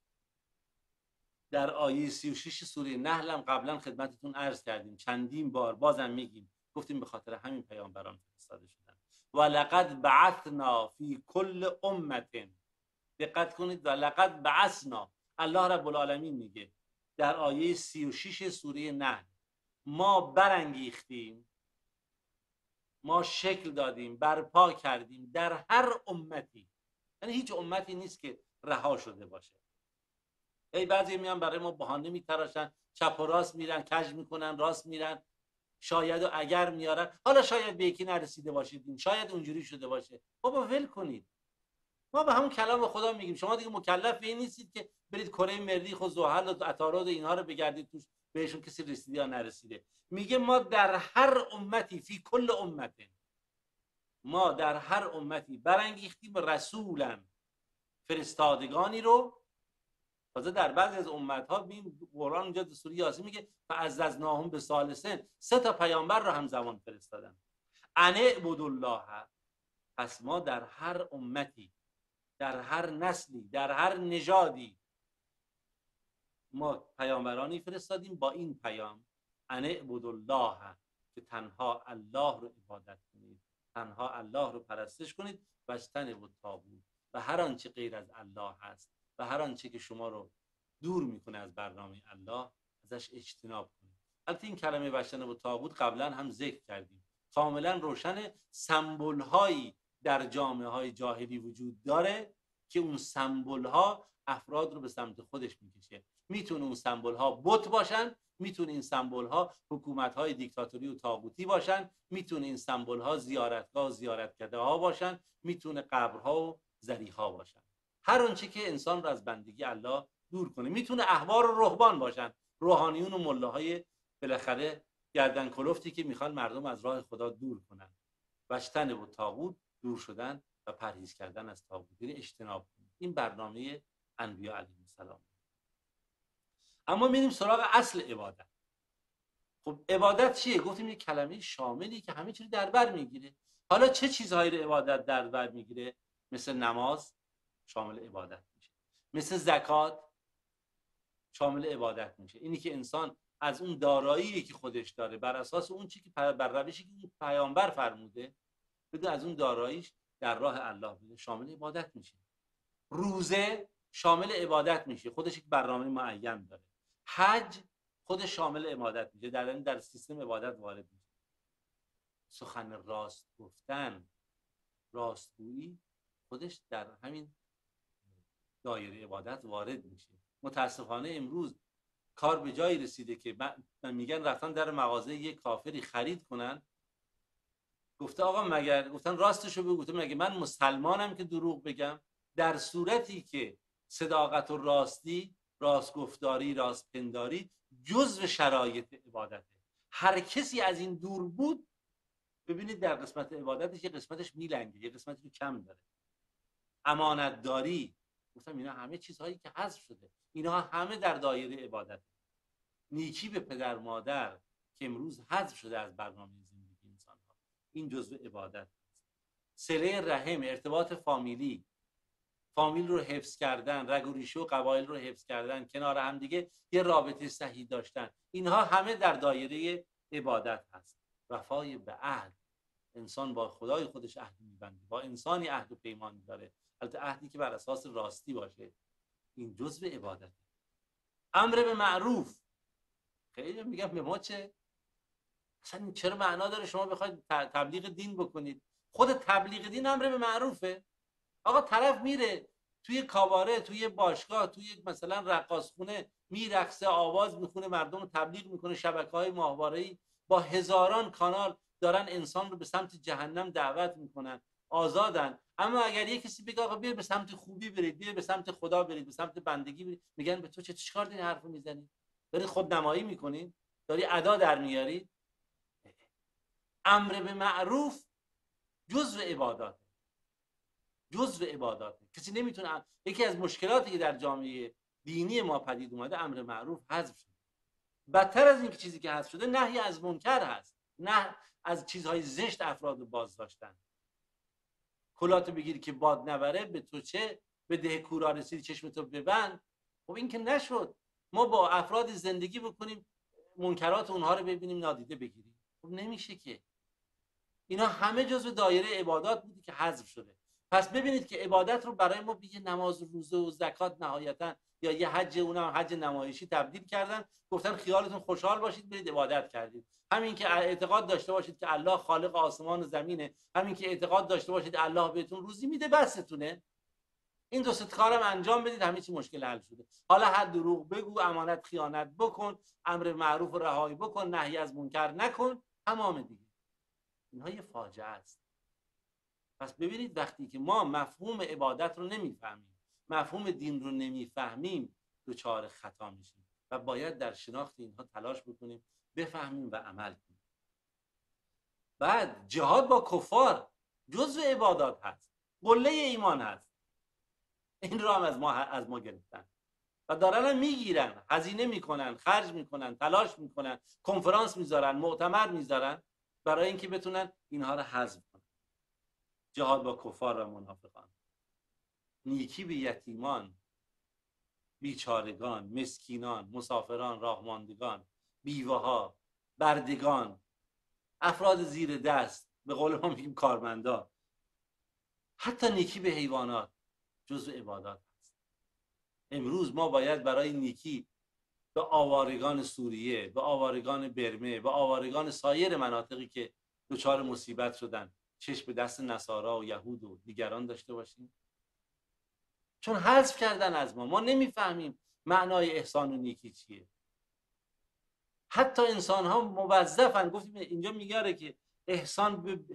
در آیه 36 سوره نحل هم قبلا خدمتتون عرض کردیم، چندین بار بازم میگیم، گفتیم به خاطر همین پیامبران فرستاده شدن. و لقد بعثنا فی کل امه، دقت کنید، و لقد بعثنا، الله رب العالمین میگه در آیه 36 سوره نحل، ما برانگیختیم، ما شکل دادیم، برپا کردیم در هر امتی، یعنی هیچ امتی نیست که رها شده باشه. بعضی میان برای ما بهانه میتراشن، چپ و راست میرن، کج میکنن، راست میرن، شاید و اگر میارن، حالا شاید به یکی نرسیده باشید، شاید اونجوری شده باشه. بابا ول کنید، ما به همون کلام خدا میگیم شما دیگه مکلف به این نیستید که برید کره مریخ و زحل و عطارد و اینها رو بگردید توش بهشون کسی رسیده یا نرسیده. میگه ما در هر امتی، فی کل امت، ما در هر امتی برانگیختیم رسولا، فرستادگانی رو. تازه در بعضی از امت‌ها ببین قرآن اونجا در سوره یاسین میگه فعززناهم بثالثین، 3 تا پیامبر رو همزمان فرستادن. ان اعبدوا الله. پس ما در هر امتی، در هر نسلی، در هر نژادی ما پیامبرانی فرستادیم با این پیام: ان اعبدوا الله، که تنها الله رو عبادت کنید، تنها الله رو پرستش کنید، و اجتنبوا الطاغوت، و هر آنچه غیر از الله هست و هر آنچه که شما رو دور میکنه از برنامه الله ازش اجتناب کنید. البته این کلمه واجتنبوا الطاغوت قبلا هم ذکر کردیم، کاملا روشن، سمبل هایی در جامعه های جاهلی وجود داره که اون سمبل ها افراد رو به سمت خودش میکشه. میتونه اون سمبل ها بت باشن، میتونه این سمبل ها حکومت های دیکتاتوری و طاغوتی باشن، میتونه این سمبل ها زیارتگاه و زیارتکده ها باشن، میتونه قبرها و ضریح باشن. هر اون چی که انسان رو از بندگی الله دور کنه. میتونه احبار و رهبان باشن، روحانیون و ملاهای بالاخره گردن کلفتی که میخوان مردم از راه خدا دور کنن. وجتنب و طاغوت، دور شدن و پرهیز کردن از طاغوت، یعنی اجتناب کنید. این برنامه انبیا علیهم السلام. اما میریم سراغ اصل عبادت. خب عبادت چیه؟ گفتیم یک کلمه شاملی که همه چیز در بر میگیره. حالا چه چیزهایی رو عبادت در بر میگیره؟ مثل نماز شامل عبادت میشه، مثل زکات شامل عبادت میشه. اینی که انسان از اون دارایی که خودش داره بر اساس اون چیزی که بر روشی که پیامبر فرموده بده از اون داراییش در راه الله بده، شامل عبادت میشه. روزه شامل عبادت میشه، خودش یک برنامه معین داره. حج خودش شامل عبادت میشه، در سیستم عبادت وارد میشه. سخن راست گفتن، راستگویی خودش در همین دایره عبادت وارد میشه. متاسفانه امروز کار به جایی رسیده که من میگن رفتن در مغازه یک کافری خرید کنن، گفته آقا مگر، گفتن راستشو بگو، گفته مگه من مسلمانم که دروغ بگم؟ در صورتی که صداقت و راستی، راستگفتاری، راستپنداری جزو شرایط عبادته. هر کسی از این دور بود، ببینید در قسمت عبادتش یه قسمتش میلنگه، یه قسمتش کم داره. امانت داری، گفتم اینا همه چیزهایی که حذف شده، اینا همه در دایره عبادت. نیکی به پدر مادر که امروز حذف شده از برنامه زندگی انسان ها، این جزء عبادت است. صله رحم، ارتباط فامیلی، فامیل رو حفظ کردن، رگ و ریشه و قبایل رو حفظ کردن، کنار هم دیگه یه رابطه صحیح داشتن، اینها همه در دایره عبادت هست. وفای به عهد، انسان با خدای خودش عهد می‌بنده، با انسانی عهد و پیمانی داره، البته عهدی که بر اساس راستی باشه، این جزء عبادت. امر به معروف، خیلی میگم به ما چه؟ اصلا چرا معنا داره شما بخواید تبلیغ دین بکنید؟ خود تبلیغ دین امر به معروفه. آقا طرف میره توی کاباره، توی باشگاه، توی مثلا رقاصخونه میرقصه، آواز میخونه، مردم رو تبلیغ میکنه، شبکه‌های ماهواره‌ای با هزاران کانال دارن انسان رو به سمت جهنم دعوت میکنن، آزادن. اما اگر یک کسی بگه آقا بیا به سمت خوبی برید، بیا به سمت خدا برید، به سمت بندگی برید، میگن به تو چیکار داری حرفو میزنی؟ داری خودنمایی میکنی؟ داری ادا در میاری؟ امر به معروف جزء عبادات، جزء عبادات. کسی نمیتونه، یکی از مشکلاتی که در جامعه دینی ما پدید اومده امر معروف حذف شده. بدتر از این چیزی که حذف شده نهی از منکر هست، نه از چیزهای زشت افراد رو باز داشتن. کلاتو بگیری که باد نبره، به تو چه؟ به ده کورا رسیدی چشمتو ببند. خب این که نشد. ما با افراد زندگی بکنیم منکرات اونها رو ببینیم نادیده بگیریم؟ خب نمیشه که. اینا همه جزو دایره عبادات بودی که حذف شده. پس ببینید که عبادت رو برای ما به نماز و روزه و زکات نهایتا یا یه حج، اونم حج نمایشی تبدیل کردن، گفتن خیالتون خوشحال باشید برید عبادت کردید. همین که اعتقاد داشته باشید که الله خالق آسمان و زمینه، همین که اعتقاد داشته باشید الله بهتون روزی میده، بستونه. این دو سه کارم انجام بدید همه چی مشکل حل شده. حالا حد دروغ بگو، امانت خیانت بکن، امر معروف رهایی بکن، نهی از منکر نکن، تمام دیگه. اینها یه فاجعه است. پس ببینید وقتی که ما مفهوم عبادت رو نمیفهمیم، مفهوم دین رو نمیفهمیم، دچار خطا میشیم و باید در شناخت اینها تلاش بکنیم، بفهمیم و عمل کنیم. بعد جهاد با کفار جزء عبادات هست، قله ایمان هست. این رو هم از ما گرفتن و دارن میگیرن، هزینه میکنن، خرج میکنن، تلاش میکنن، کنفرانس میذارن، مؤتمر میذارن برای اینکه بتونن اینها رو حذف کنن. جهاد با کفار و منافقان، نیکی به یتیمان، بیچارگان، مسکینان، مسافران، راهماندگان، بیوه ها، بردگان، افراد زیر دست، به قول ما میگیم کارمندا، حتی نیکی به حیوانات جزء عبادات هست. امروز ما باید برای نیکی به آوارگان سوریه، به آوارگان برمه، به آوارگان سایر مناطقی که دچار مصیبت شدن، چشم به دست نصارا و یهود و دیگران داشته باشیم. چون حذف کردن از ما نمیفهمیم معنای احسان و نیکی چیه. حتی انسان ها موظفن، گفتیم اینجا میگه که احسان به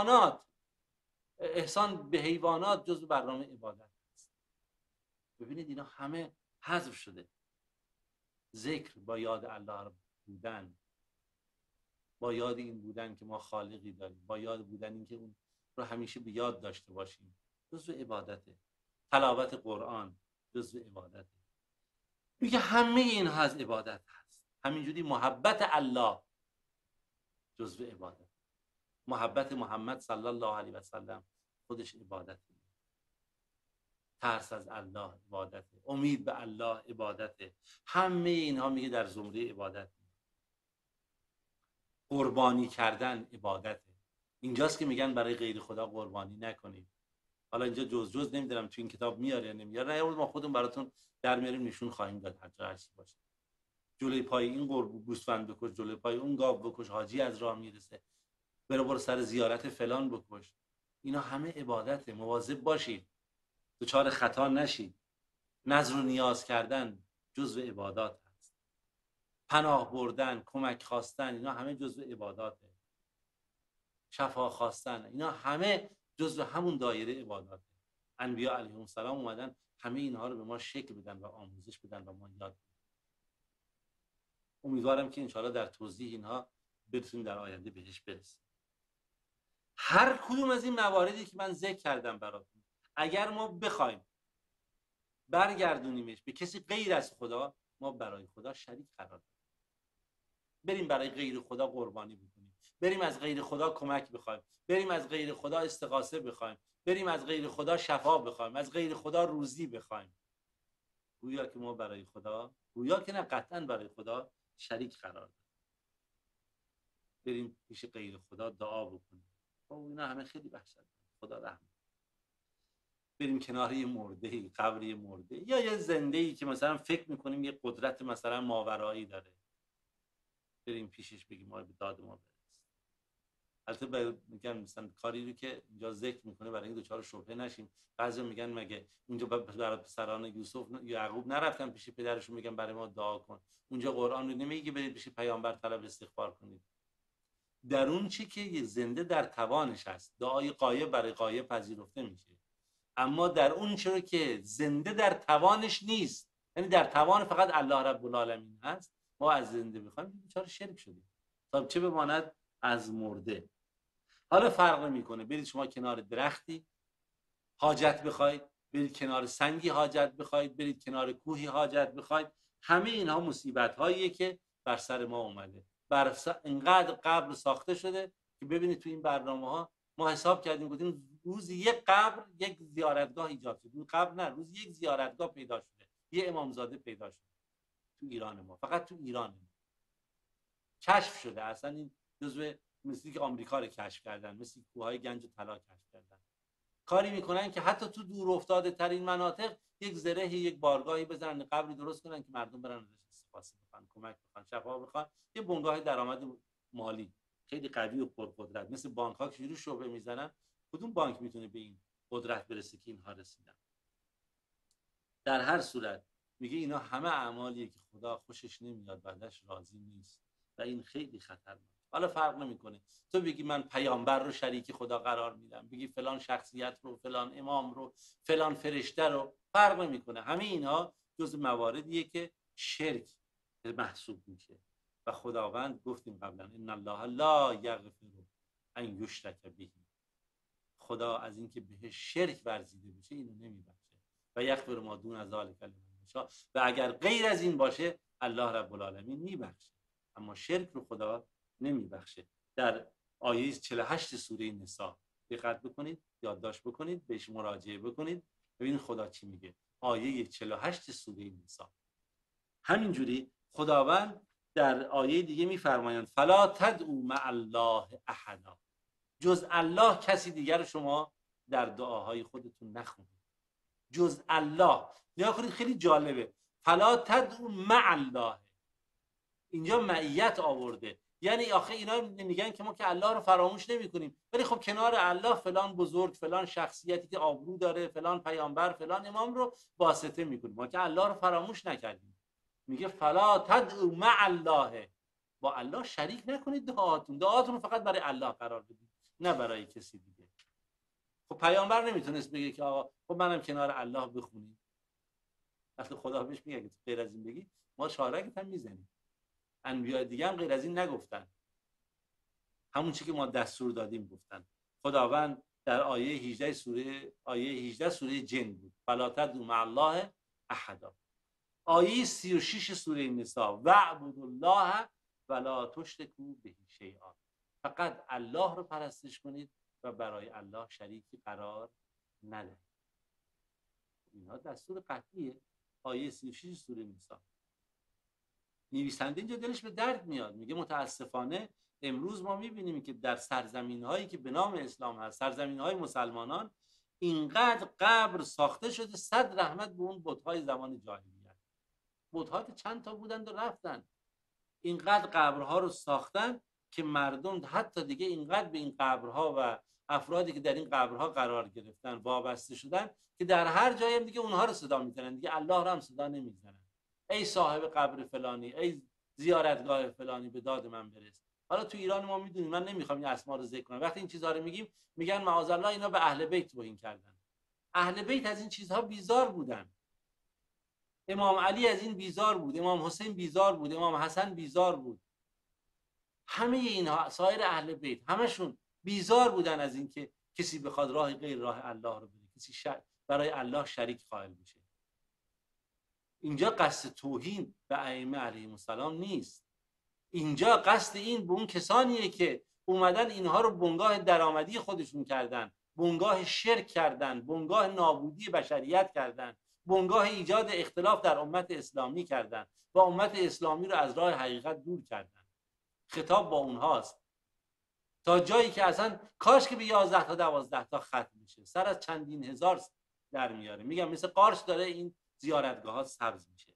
حیوانات جزو برنامه عبادت است. ببینید اینا همه حذف شده. ذکر با یاد الله بودن، با یاد این بودن که ما خالقی داریم، با یاد بودن این که اون رو همیشه به یاد داشته باشیم، جزو عبادته. تلاوت قرآن جزو عبادته. میگه همه این از عبادت هست. همینجوری محبت الله جزو عبادت، محبت محمد صلی الله علیه و سلم خودش عبادته. ترس از الله عبادته، امید به الله عبادته. همه اینها میگه در زمره عبادت. قربانی کردن عبادته. اینجاست که میگن برای غیر خدا قربانی نکنید. حالا اینجا جز نمیدونم تو این کتاب میاره یا نمیاره، نه ما خودمون براتون در میاریم نشون خواهیم داد هر چی باشه. جلوی پای این گوسفند بکش، جلوی پای اون گاو بکش، حاجی از راه میرسه، برو سر زیارت فلان بکش. اینا همه عبادته. مواظب باشید دچار خطا نشید. نظر و نیاز کردن جزو عبادات هست. پناه بردن، کمک خواستن، اینا همه جزو عباداته. شفا خواستن، اینا همه جزو همون دایره عباداته. انبیا علیهم السلام اومدن همه اینها رو به ما شکل بدن و آموزش بدن و ما یاد بدن. امیدوارم که انشاءالله در توضیح اینها بتونیم در آینده بهش برسیم. هر کدوم از این مواردی که من ذکر کردم براتون، اگر ما بخوایم برگردونیمش به کسی غیر از خدا، ما برای خدا شریک قرار دادیم. بریم برای غیر خدا قربانی بکنیم، بریم از غیر خدا کمک بخوایم، بریم از غیر خدا استغاثه بخوایم، بریم از غیر خدا شفا بخوایم، از غیر خدا روزی بخوایم. گویا که ما برای خدا، گویا که نه قطعاً برای خدا شریک قرار دادیم. بریم پیش غیر خدا دعا بکنیم. اینا همه خیلی وحشت. خدا رحم. بریم کنار یه مرده، قبر یه مرده یا یه زنده‌ای که مثلا فکر میکنیم یه قدرت مثلا ماورایی داره، بریم پیشش بگیم ما به داد ما برس. البته میگن مثلا کاری رو که اینجا ذکر میکنه برای این دوچار شبهه نشیم. بعضی میگن مگه اونجا برای پسران یوسف یعقوب نرفتن پیش پدرشون میگن برای ما دعا کن؟ اونجا قرآن رو نمیگه برید پیش پیامبر طلب استغفار کنید. در اون چی که یه زنده در توانش هست، دعای غایب برای غایب پذیرفته میشه. اما در اون چرا که زنده در توانش نیست، یعنی در توان فقط الله رب العالمین هست، ما از زنده بخوایم بیچاره شرک شدیم. تا چه بماند از مرده. حالا فرق میکنه برید شما کنار درختی حاجت بخواید، برید کنار سنگی حاجت بخواید، برید کنار کوهی حاجت بخواید. همه اینها مصیبت هاییه که بر سر ما اومده. اینقدر قبر ساخته شده که ببینید تو این برنامه ها ما حساب کردیم، گفتیم روز یک قبر یک زیارتگاه ایجاد شده. قبر نه، روز یک زیارتگاه پیدا شده، یه امامزاده پیدا شده تو ایران ما، فقط تو ایران ما کشف شده. اصلا این جزء مثلی که آمریکا رو کشف کردن، مثل کوههای گنج و طلا کشف کردن. کاری میکنن که حتی تو دور افتاده ترین مناطق یک زره، یک بارگاهی بزنن، قبری درست کنن که مردم برن ازش استفاده بکنن، کمک بکنن، شفا بخوان. یه بنگاه درآمد مالی خیلی قوی و پرقدرت. مثل بانک ها که شروع شعبه میزنن، کدوم بانک میتونه به این قدرت برسه که اینها رسیدن؟ در هر صورت میگه اینا همه اعمالیه که خدا خوشش نمیاد و ازش راضی نیست و این خیلی خطرناکه. حالا فرق نمیکنه تو بگی من پیامبر رو شریک خدا قرار میدم، بگی فلان شخصیت رو، فلان امام رو، فلان فرشته رو، فرق نمیکنه. همه اینها جز مواردیه که شرک محسوب میشه و خداوند گفتیم قبلا ان الله لا یغفر ان یشرک به. خدا از اینکه بهش شرک ورزیده بشه اینو نمیبخشه و یغفر ما دون ذلک لمن یشاء. و اگر غیر از این باشه الله رب العالمین میبخشه، اما شرک رو خدا نمیبخشه. در آیه 48 سوره نساء دقت بکنید، یادداشت بکنید، بهش مراجعه بکنید، ببینید خدا چی میگه. آیه 48 سوره نساء همینجوری خداوند در آیه دیگه میفرمایند فلا تدعوا مع الله احدا. جز الله کسی دیگر شما در دعاهای خودتون نخونید. جز الله. نگاه کنید خیلی جالبه. فلا تدعوا مع الله، اینجا معیت آورده. یعنی آخه اینا میگن که ما که الله رو فراموش نمی‌کنیم، ولی خب کنار الله فلان بزرگ، فلان شخصیتی که آبرو داره، فلان پیامبر، فلان امام رو واسطه می‌کنیم. ما که الله رو فراموش نکردیم. میگه فلا تدعوا مع الله، با الله شریک نکنید دعاتون رو فقط برای الله قرار بدید، نه برای کسی دیگه. خب پیامبر نمیتونست بگه که آقا خب منم کنار الله بخونید. وقتی خدا بهش میگه که غیر از این بگی ما شارعت هم میزنیم. انبیاء دیگه هم غیر از این نگفتن، همون چیزی که ما دستور دادیم گفتن. خداوند در آیه 18 سوره جن بود، فلا تدعوا مع الله احدا. آیه 36 سوره نساء واعبدوا الله ولا تشرکوا به شیئا، فقط الله رو پرستش کنید و برای الله شریکی قرار ندهید. اینا دستور قطعیه. آیه 36 سوره نساء. نویسنده اینجا دلش به درد میاد، میگه متاسفانه امروز ما میبینیم که در سرزمین هایی که به نام اسلام هست، سرزمین های مسلمانان، اینقدر قبر ساخته شده، صد رحمت به اون بت‌های زمان جاهلیت. بت‌ها که چند تا بودند و رفتن، اینقدر قبرها رو ساختن که مردم حتی دیگه اینقدر به این قبرها و افرادی که در این قبرها قرار گرفتن وابسته شدن که در هر جایی هم دیگه اونها رو صدا میزنن، دیگه الله رو هم صدا نمیزنن. ای صاحب قبر فلانی، ای زیارتگاه فلانی، به داد من برس. حالا تو ایران ما میدونیم، من نمیخوام این اسما رو ذکر کنم، وقتی این چیزها رو میگیم میگن معاذالله اینا به اهل بیت توهین کردن. اهل بیت از این چیزها بیزار بودن. امام علی از این بیزار بود، امام حسین بیزار بود، امام حسن بیزار بود. همه اینها سایر اهل بیت همشون بیزار بودن از این که کسی بخواد راه غیر راه الله رو بره، کسی برای الله شریک قائل بشه. اینجا قصد توهین به ائمه علیهم السلام نیست. اینجا قصد این به اون کسانیه که اومدن اینها رو بنگاه درآمدی خودشون کردن، بنگاه شرک کردن، بنگاه نابودی بشریت کردن، بنگاه ایجاد اختلاف در امت اسلامی کردن و امت اسلامی رو از راه حقیقت دور کردن. خطاب با اونهاست، تا جایی که اصلا کاش که به 11 تا 12 تا ختم میشه، سر از چندین هزار در میاره. میگم مثل قارچ داره این زیارتگاه ها سبز میشه.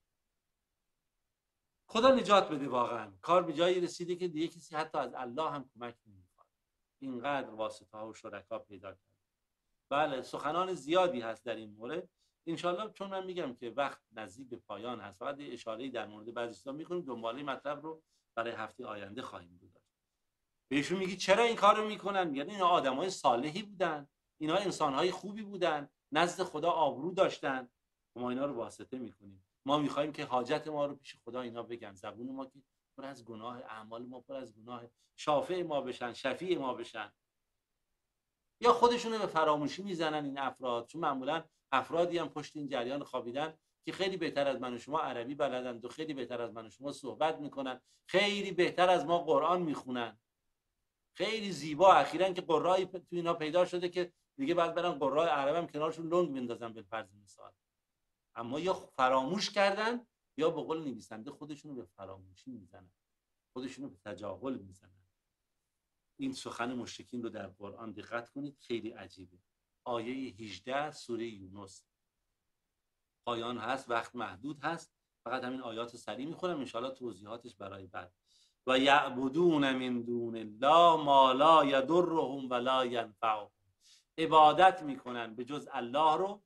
خدا نجات بده. واقعا کار به جایی رسیده که دیگه کسی حتی از الله هم کمک نمیخواد، اینقدر واسطه ها و شرکا پیدا کرد. بله سخنان زیادی هست در این مورد انشالله، چون من میگم که وقت نزدیک به پایان هست، فقط اشاره‌ای در مورد بعضی چیزا میکنیم، دنباله مطلب رو برای هفته آینده خواهیم گذاشت. بهشون میگی چرا این کارو میکنن؟ میگن اینا آدمای صالحی بودن، اینا انسانهای خوبی بودن، نزد خدا آبرو داشتن، ما اینا رو واسطه میکنیم. ما میخوایم که حاجت ما رو پیش خدا اینا بگن، زبون ما که پر از گناه، اعمال ما پر از گناه، شافع ما بشن، شفیع ما بشن. یا خودشونو به فراموشی میزنن این افراد، چون معمولا افرادی هم پشت این جریان خوابیدن که خیلی بهتر از من و شما عربی بلدن و خیلی بهتر از من و شما صحبت میکنن، خیلی بهتر از ما قرآن میخونن، خیلی زیبا. اخیراً که قرایی تو اینا پیدا شده که دیگه بعد برن قرای عرب هم کنارشون لنگ بندازن به فرض مثال. اما یا فراموش کردن یا به قول نویسنده خودشونو به فراموشی میزنن، خودشونو به تجاهل میزنن. این سخن مشرکین رو در قرآن دقت کنید، خیلی عجیبه. آیه 18 سوره یونس. پایان هست، وقت محدود هست، فقط همین آیات رو سریع میخونم، انشاءالله توضیحاتش برای بعد. و یعبدون من دون الله ما لا یضرهم ولا ینفعهم. عبادت میکنن به جز الله رو،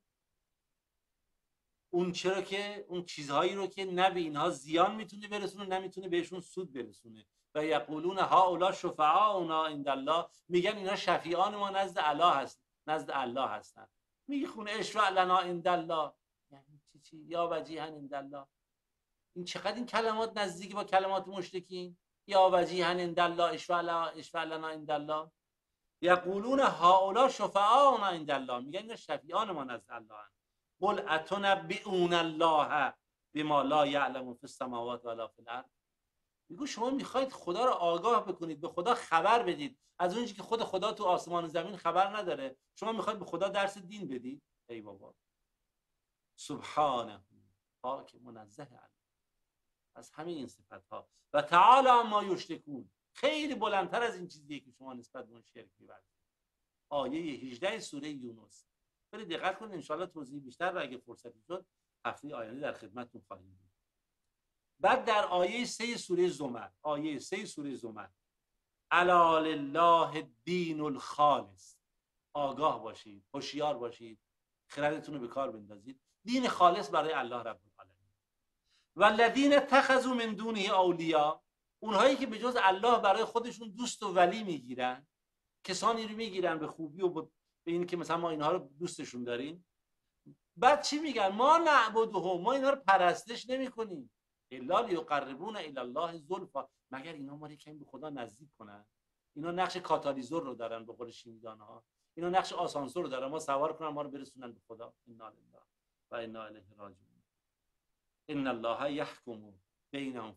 اون چرا که اون چیزهایی رو که نه به اینها زیان میتونه برسونه نه میتونه بهشون سود برسونه. و یقولون هؤلاء شفعاؤنا عند الله، میگن اینا شفیعان ما نزد الله هست، نزد الله هستن. میخونه اشفع لنا عند الله، یعنی چی؟ یا وجیها عند الله. این چقدر این کلمات نزدیکی با کلمات مشرکین. یا وجیها عند الله، اشفع لنا عند الله. یقولون هؤلاء شفعاؤنا عند الله، میگن اینا شفیعان ما نزد الله هستن. قل اتنبئون الله بما لا یعلم فی السماوات ولا فی الارض. میگه شما میخواید خدا رو آگاه بکنید، به خدا خبر بدید از اون چیزی که خود خدا تو آسمان و زمین خبر نداره. شما میخواید به خدا درس دین بدید؟ ای بابا، سبحانه، پاک منزه الله از همه این صفات ها. و تعالی عما یشرکون، خیلی بلندتر از این چیزیه که شما نسبت به اون شرک می‌ورزید. آیه 18 سوره یونس. برید دقت کنید، ان شاء الله توضیح بیشتر رو اگه فرصتی شد هفته آینده در خدمتتون خواهیم بود. بعد در آیه 3 سوره زمر، آیه 3 سوره زمر، الا لله الدین الخالص، آگاه باشید، هوشیار باشید، خردتون رو به کار بندازید، دین خالص برای الله رب العالمین. والذین اتخذوا من دونه اولیاء، اونهایی که به جز الله برای خودشون دوست و ولی میگیرن، کسانی رو میگیرن به خوبی و به این که مثلا ما اینها رو دوستشون داریم، بعد چی میگن؟ ما نعبدهم، ما اینها رو پرستش نمیکنیم، الا لیقربونا الی الله زلفا، مگر اینا ما رو کمی به خدا نزدیک کنن. اینا نقش کاتالیزور رو دارن به قول شیمیدان ها، اینا نقش آسانسور رو دارن، ما سوار کنن ما رو برسونن به خدا. انا لله و انا الیه راجعون. ان الله یحکم بینهم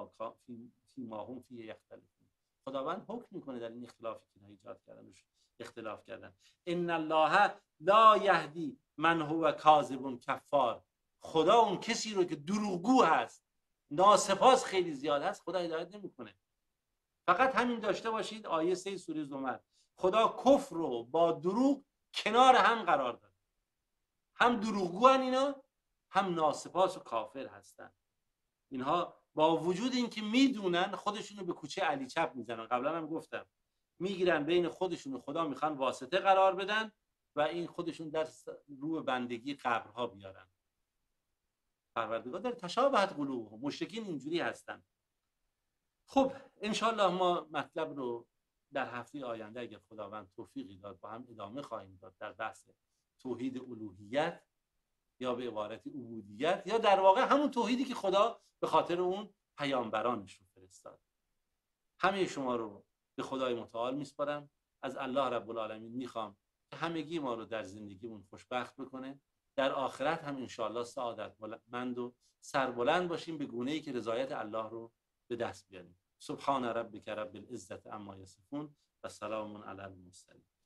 فیما هم فیه یختلفون، خداوند حکم میکنه در این اختلافی که ایجاد کردن، اختلاف کردن. ان الله لا یهدی من هو کاذب کفار، خدا اون کسی رو که دروغگو هست، ناسپاس خیلی زیاد هست، خدا هدایت نمیکنه. فقط همین داشته باشید، آیه 3 سوره زمر، خدا کفر رو با دروغ کنار هم قرار داد. هم دروغگو هن اینا، هم ناسپاس و کافر هستن. اینها با وجود اینکه میدونن خودشونو به کوچه علی چپ میزنن، قبلا هم گفتم، میگیرن بین خودشون و خدا میخوان واسطه قرار بدن و این خودشون در رو بندگی قبرها بیارن. پروردگار در تشابهت قلوبهم، مشرکین اینجوری هستن. خب انشالله ما مطلب رو در هفته آینده اگر خداوند توفیقی داد با هم ادامه خواهیم داد در بحث توحید الوهیت، یا به عبارت عبودیت، یا در واقع همون توحیدی که خدا به خاطر اون پیامبرانش رو فرستاد. همه شما رو به خدای متعال میسپارم. از الله رب العالمین میخوام که همگی ما رو در زندگیمون خوشبخت بکنه، در آخرت هم انشاءالله سعادتمند و سربلند باشیم به گونه‌ای که رضایت الله رو به دست بیاریم. سبحان ربک رب العزة عما یصفون و سلام علی المرسلین.